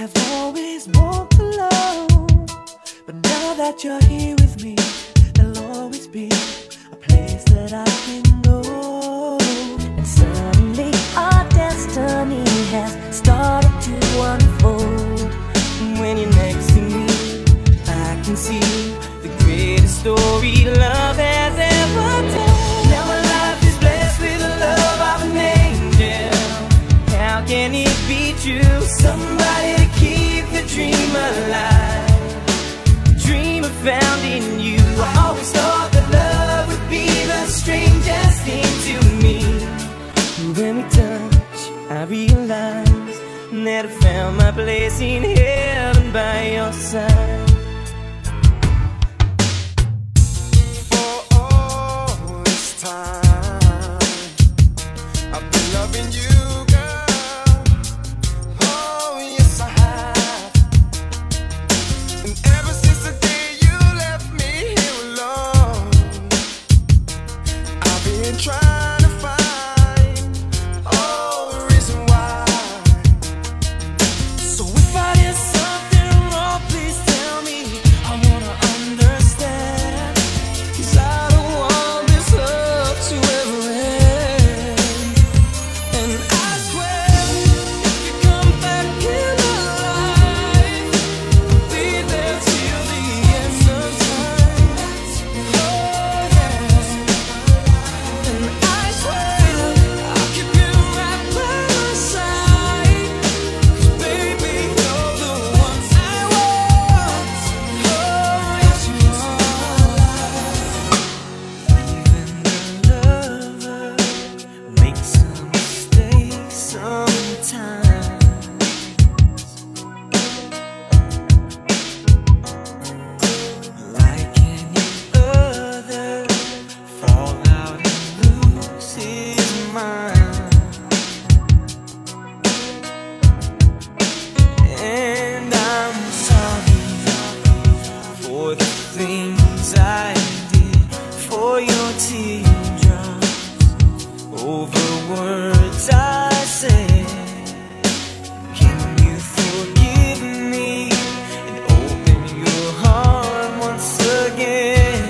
have always walked alone, but now that you're here with me, there'll always be a place that I can go. And suddenly our destiny has started to unfold. And when you're next to me, I can see the greatest story love has ever told. Now my life is blessed with the love of an angel. How can it be true? Somebody to keep the dream alive, the dream I found in you. I always thought that love would be the strangest thing to me. When we touch, I realize that I found my place in heaven by your side. For all this time, I've been loving you, girl. Oh, yes, I have. And ever since the day you left me here alone, I've been trying to find oh, the reason why. So if I did something wrong, please tell me. I wanna understand, 'cause I don't want this love to ever end. And I swear, if you come back in my life, I'll be there till the end of time. Oh yeah. And I swear, I'll keep you right by my side. 'Cause baby, you're the one I want. Oh yes you are. Even the lover makes a mistake sometimes. Like any other, fall out and lose his mind. And I'm sorry for the things I did, for your teardrops, over words I said. Can you forgive me and open your heart once again?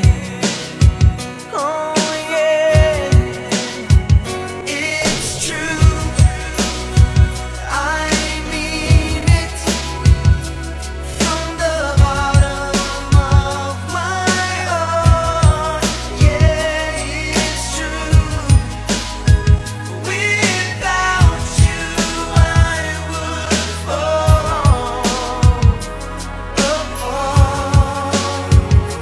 Oh yeah, it's true, I mean it from the bottom of my heart. Yeah, it's true. Without you, I would fall apart.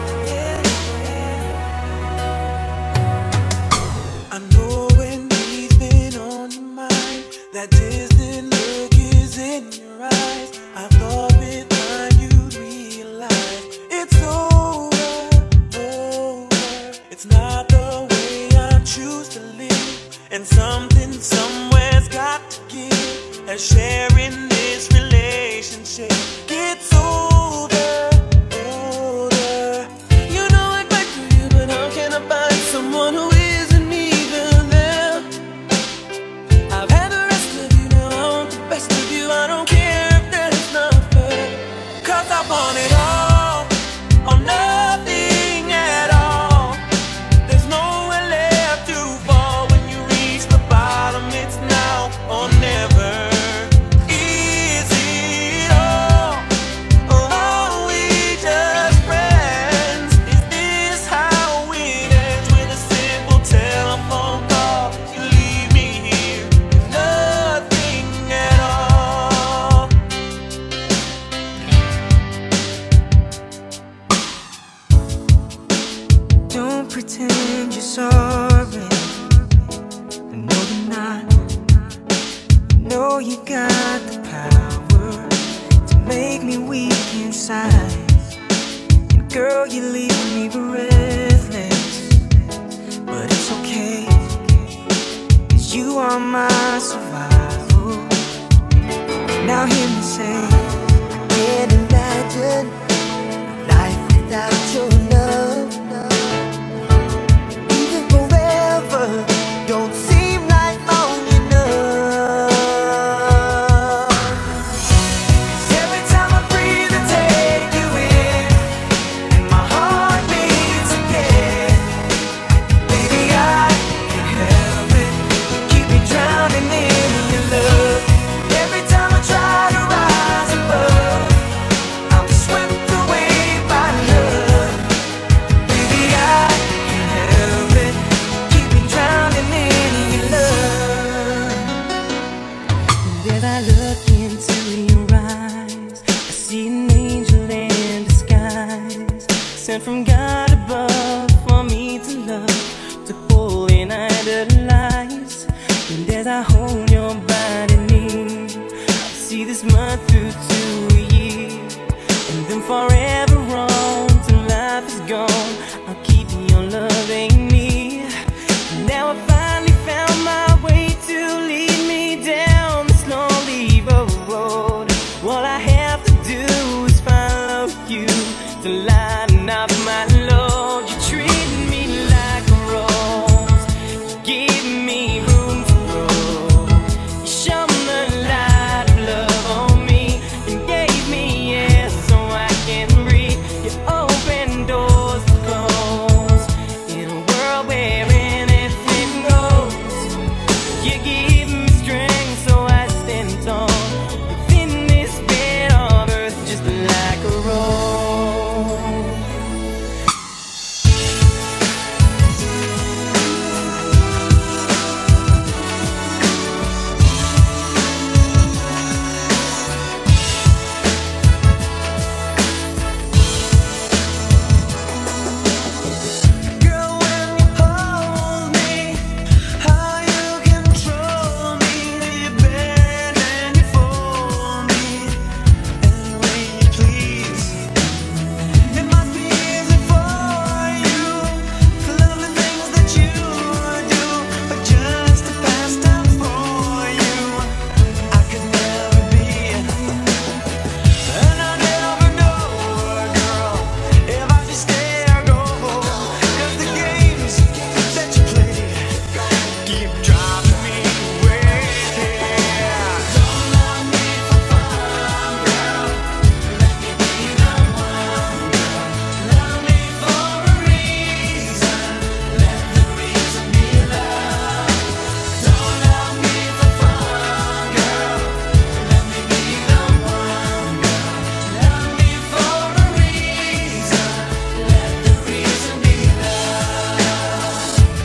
I know when he's been on your mind, that distant look is in your eyes. I thought with time you'd realize it's over, over. It's not the way I choose to live, and something somewhere's got to give. As sharing this relationship gets older, older. You know I'd fight for you, but how can I find someone who isn't even there? I've had the rest of you, now I want the best of you. I don't care if there's not fair, 'cause I want it all or nothing at all. There's nowhere left to fall when you reach the bottom. It's now or never. Is it all, or are we just friends? Is this how it ends, with a simple telephone call? You leave me here with nothing at all. Don't pretend you're sorry. No, you're not. Know you got the power to make me weak inside. And girl, you leave me breathless, but it's okay, 'cause you are my survival. Now hear me say, I can't imagine life without your love. Even forever don't seem like long enough. 'Cause to a year, and then forever on till life is gone. I'll keep your loving me. Now I finally found my way to lead me down this lonely road. All I have to do is follow you to lighten up my load. You treat me like a rose, you give me room to grow. You shone the light of love on me and gave me air so I can breathe. You open doors to close in a world where anything goes. You give me strength so I stand tall within this bed of earth, just like a rose. Girl, when you hold me, how you control me, you bend and you fold me any way you please. It must be easy for you to love the things that you do, but just to pass time for you, I could never be. And I never know, girl, if I should stay or go, 'cause the games that you play keep driving me away. Don't love me for fun, girl. Let me be the one, girl. Love me for a reason. Let the reason be love. Don't love me for fun, girl. Let me be the one, girl. Love me for a reason. Let the reason be love.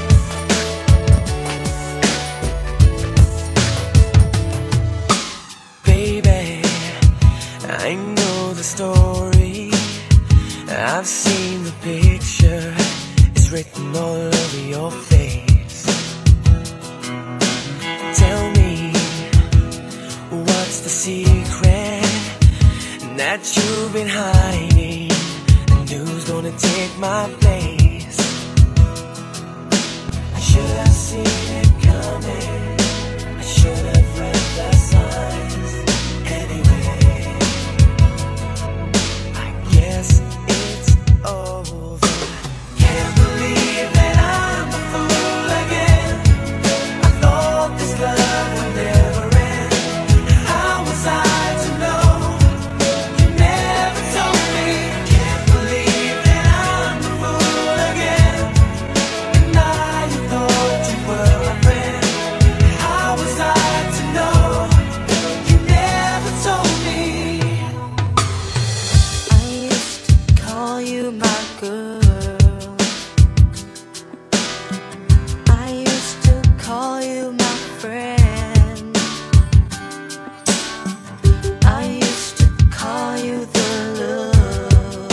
Baby, I know the story. I've seen the picture. It's written all over your face. Tell me, what's the secret that you've been hiding? And who's gonna take my place? I should have seen it coming. I should have read the signs. Anyway, I guess it's over. Can't believe that I'm a fool again. I thought this love would never end. How was I to know? You never told me. Can't believe that I'm a fool again. And now you thought you were my friend. How was I to know? You never told me. I used to call you my girl. I used to call you my friend. I used to call you the love,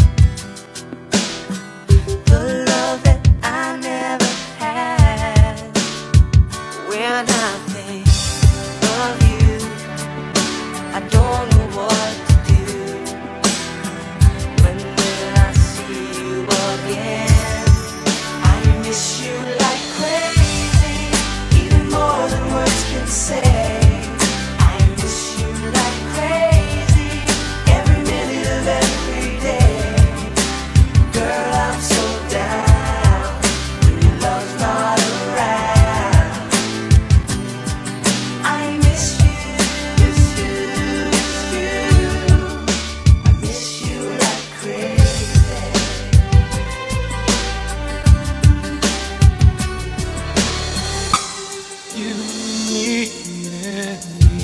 the love that I never had. When I think of you, I don't know what to do. When will I see you again? I miss you like crazy, even more than words can say. I miss you like crazy, every minute of every day. Girl, I'm so down when your love's not around. I miss you, miss you, miss you. I miss you like crazy. You needed me.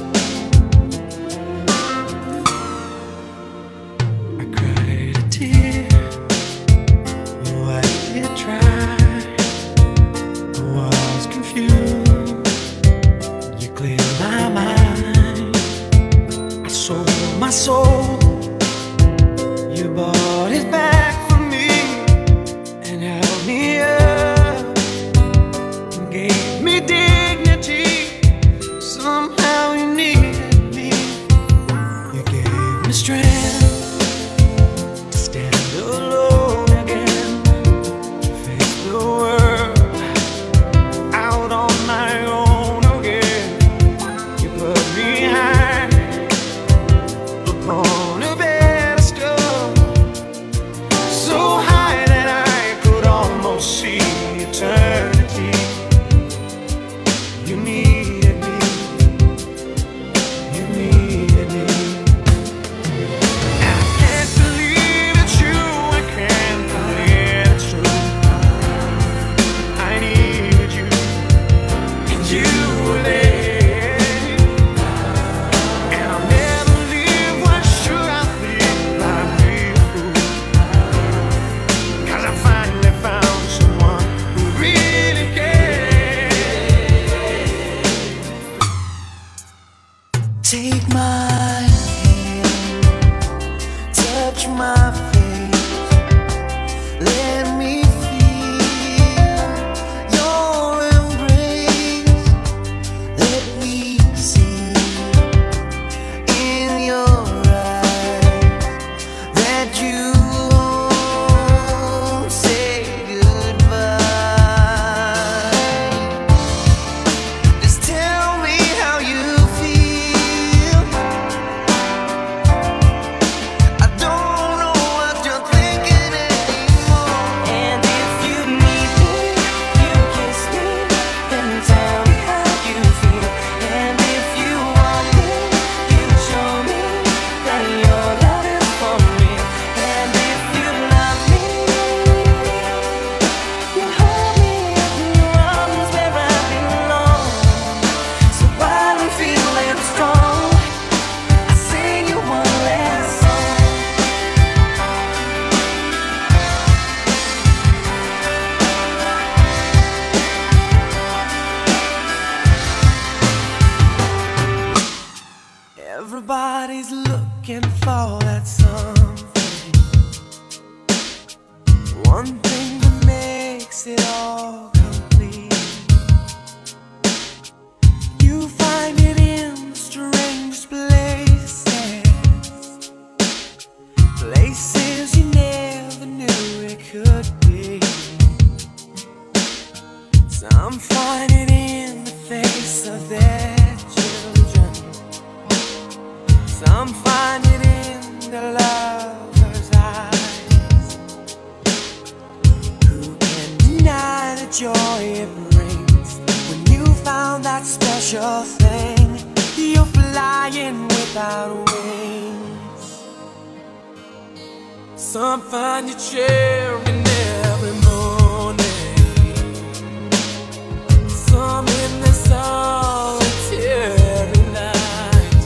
I cried a tear. Oh, I did try. Oh, I was confused. You cleared my mind. I sold my soul. You bought it back for me and held me up and gave me dignity. Somehow you needed me. the strength to stand alone again, face the world out on my own again. You put me high upon a pedestal, so high that I could almost see eternity. You needed me, you needed me. And I can't believe it's you, I can't believe it's true. I needed you, and you were there. And I'll never leave, what should I think I'd be a fool? 'Cause I finally found someone who really cares. Take my hand, touch my face, let me feel your embrace. Let me see in your eyes that you won't say goodbye. Just tell me how you feel. I don't know what you're thinking anymore. And if you need me, you kiss me, then tell me how you feel. And if you want me, you show me that your love is for me. And if you love me, you hold me in your arms where I belong. So while I'm feeling strong, I sing you one last song. Everybody's looking for that something, one thing that makes it all complete. You find it in the strangest places, places you never knew it could be. Some find it in the face of their children, some find it in the lover's eyes. Who can deny the joy it brings when you found that special thing? You're flying without wings. Some find you cheering every morning, some in the solitary night.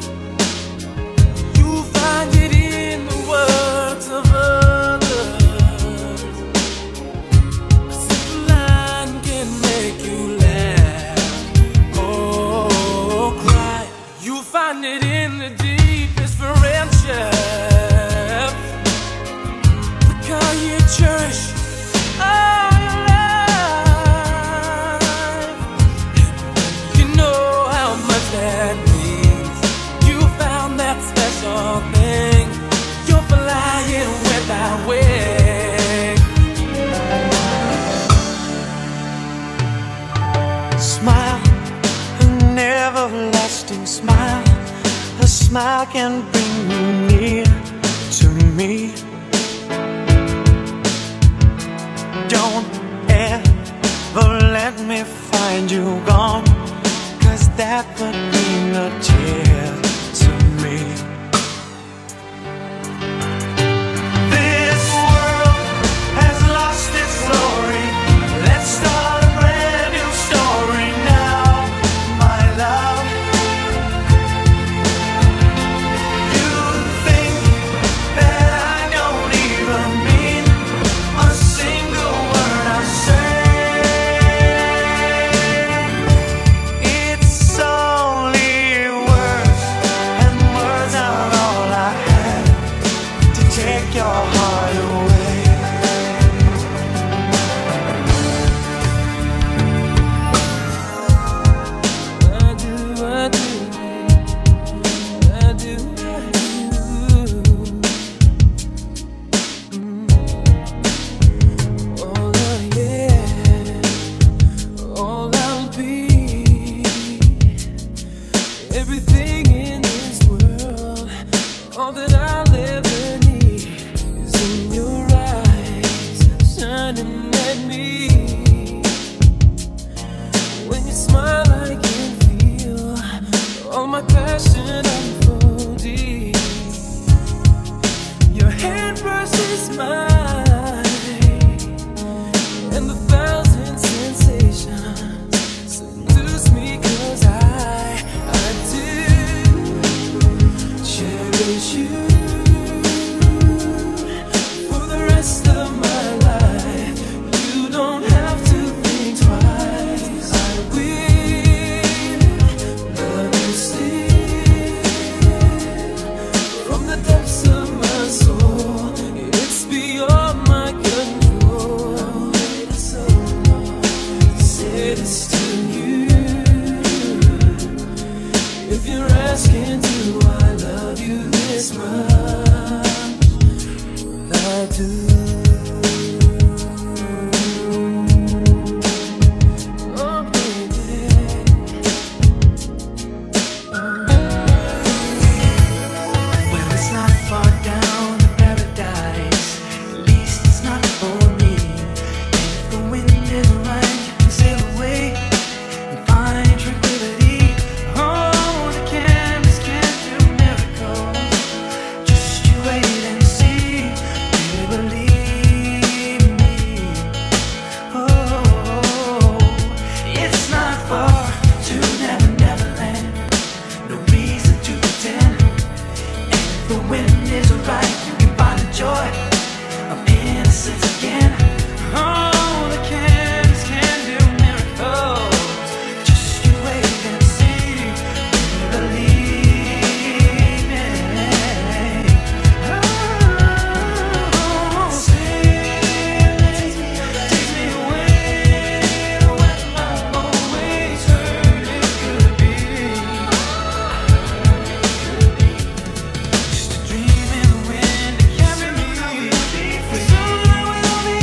You find it in the words of others. A simple line can make you laugh or cry. You find it in the deepest friendship, the kind you cherish all your life. You know how much that means. You found that special thing. You're flying without wings. Smile, an everlasting smile. A smile can bring you near to me. Don't ever let me find you gone, 'cause that would bring a tear to me. This world has lost its glory. Let's start a brand new story now, my love. You think that I don't even mean a single word I say. It's only words All that I'll ever need is in your eyes, shining at me. When you smile, I can feel all my passion unfolding. Your hand brushes mine, and the thousand sensations seduce me, 'cause I, I do cherish you for the rest of my life. You don't have to think twice. I will love you still from the depths of my soul. It's beyond my control. I waited so long to say this to you. If you're asking, do I love you this much? Well, I do. Oh, baby. Well, it's not far down to paradise. At least it's not for me. If the wind is right, you can sail away and find tranquility. Oh, the canvas can't do miracles. Just you wait and see. You believe me. Oh, it's not far to Never Never Land. No reason to pretend. If the wind is right, you can find the joy of innocence again. Oh, the canvas can do miracles. Just you wait and see. You believe me. Oh, sail, take me, take me away to where I've always heard it could be. Just a dream in the wind to carry me. Soon I will be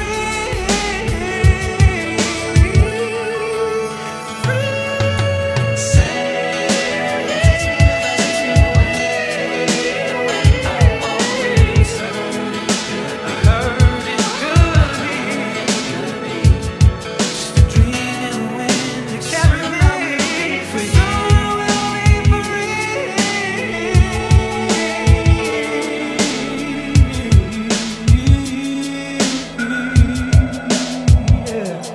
free. Sail, takes me, takes me away to where I've always heard it could be. Heard it could be. Just a dream in the wind to carry me. Soon I will be free. Yeah.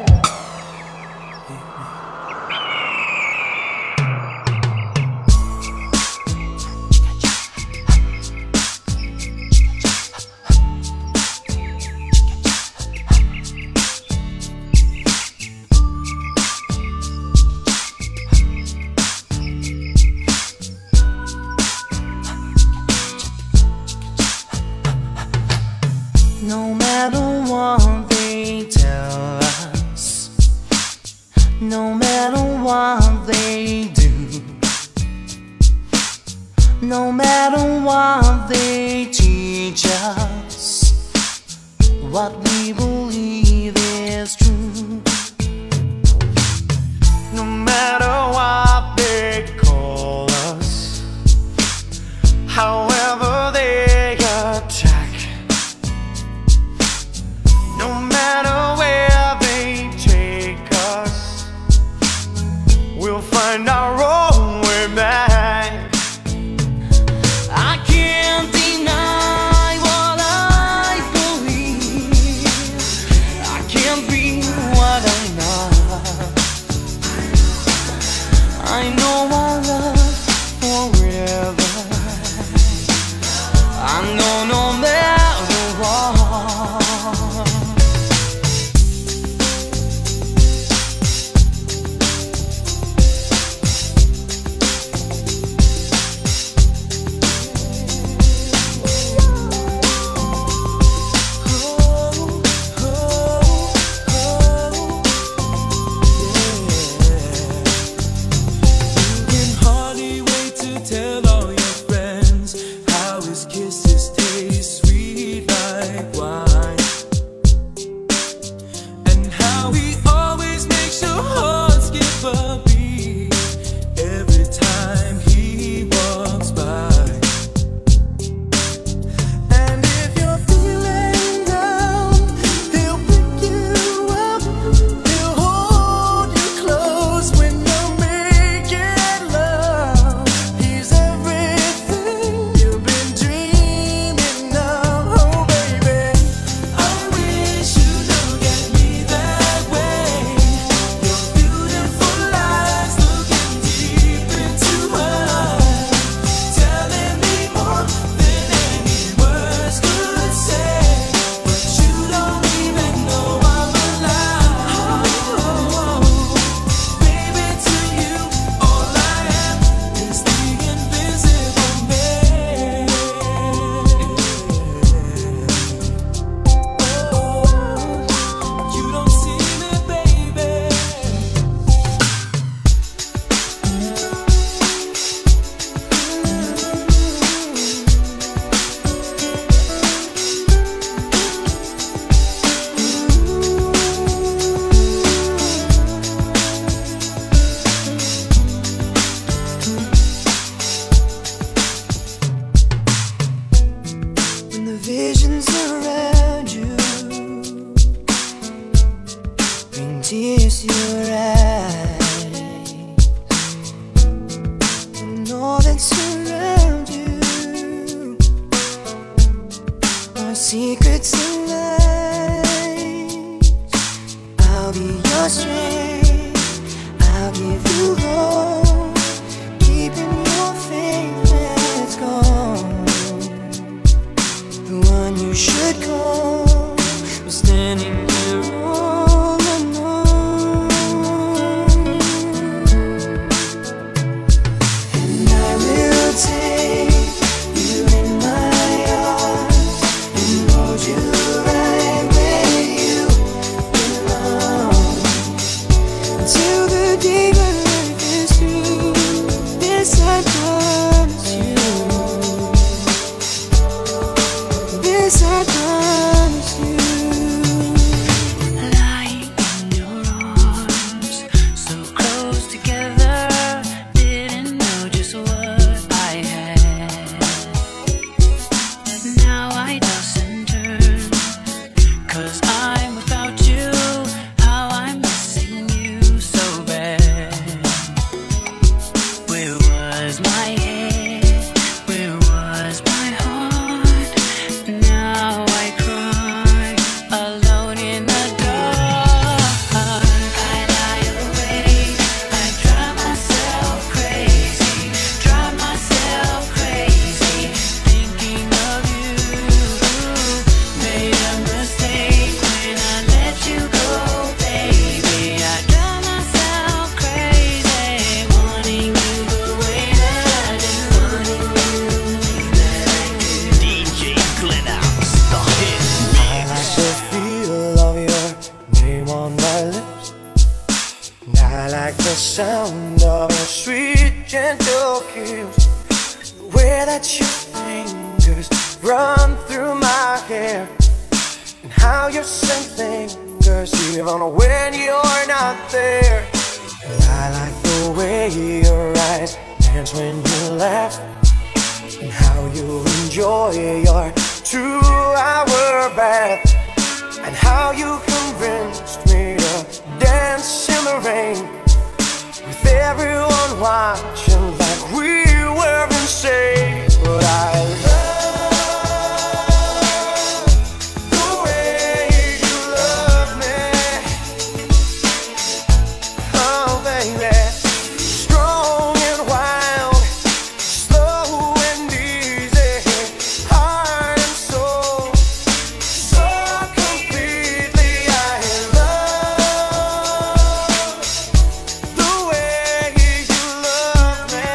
No matter what they tell us, no matter what they do, no matter what they teach us, what we believe is true. No matter what they call us, however they attack, no matter where they take us, we'll find our own way back. I can't deny what I believe. I can't be what I'm not. I know our love forever. I know no matter what. You can hardly wait to tell all your friends how his kisses taste sweet like wine, and how he always makes your heart skip a beat every time he walks by. secrets tonight. I'll be your strength, I'll give you hope, keeping your faith when it's gone. The one you should call was standing here all alone. And I will take you in my arms and hold you right where you belong. Until the day my life is through, this I promise you. This I promise you. Lying in your arms, so close together, didn't know just what I had. Now I toss and turn, 'cause I'm without you. How I'm missing you so bad. Where was my head? Where was my heart? Now I cry alone in the dark. I lie awake, I drive myself crazy, drive myself crazy, thinking of you. Made a mistake when I let you go, baby. I drive myself crazy, wanting you the way that I do, wanting you the way that I do. D J Glennox, the hit I like the feel of your name on my lips, and I like the sound of your sweet, gentle kiss. The way that your fingers run through my hair, and how your scent lingers even when you're not there. And I like the way your eyes dance when you laugh, and how you enjoy your two-hour bath, and how you convinced me to dance in the rain with everyone watching like we were insane. But I love the way you love me, oh baby. Strong and wild, slow and easy, heart and soul, so completely. I love the way you love me.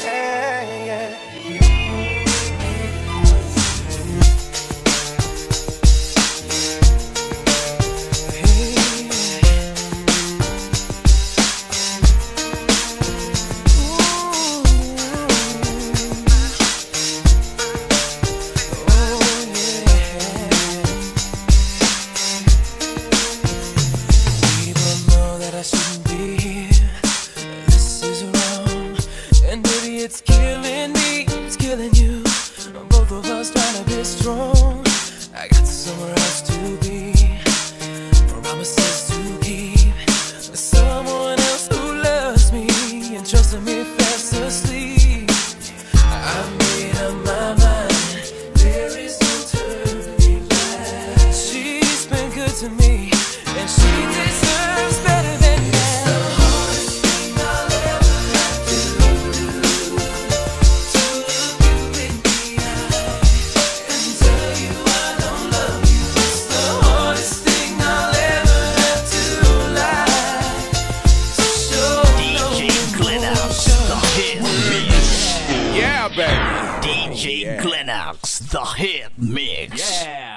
People know that I shouldn't be here. This is wrong, and baby, it's killing me, it's killing you. Both of us trying to be strong. I got somewhere else to be, promises to keep. There's someone else who loves me and trusting me fast asleep. I made up my mind, there is no turning back. She's been good to me, and she deserves better than that. The hardest thing I'll ever have to do, to look you in the eye and tell you I don't love you. It's the hardest thing I'll ever have to lie, to show D J Glennox, the hit mix. Yeah, baby. D J Glennox, the hit mix. Yeah.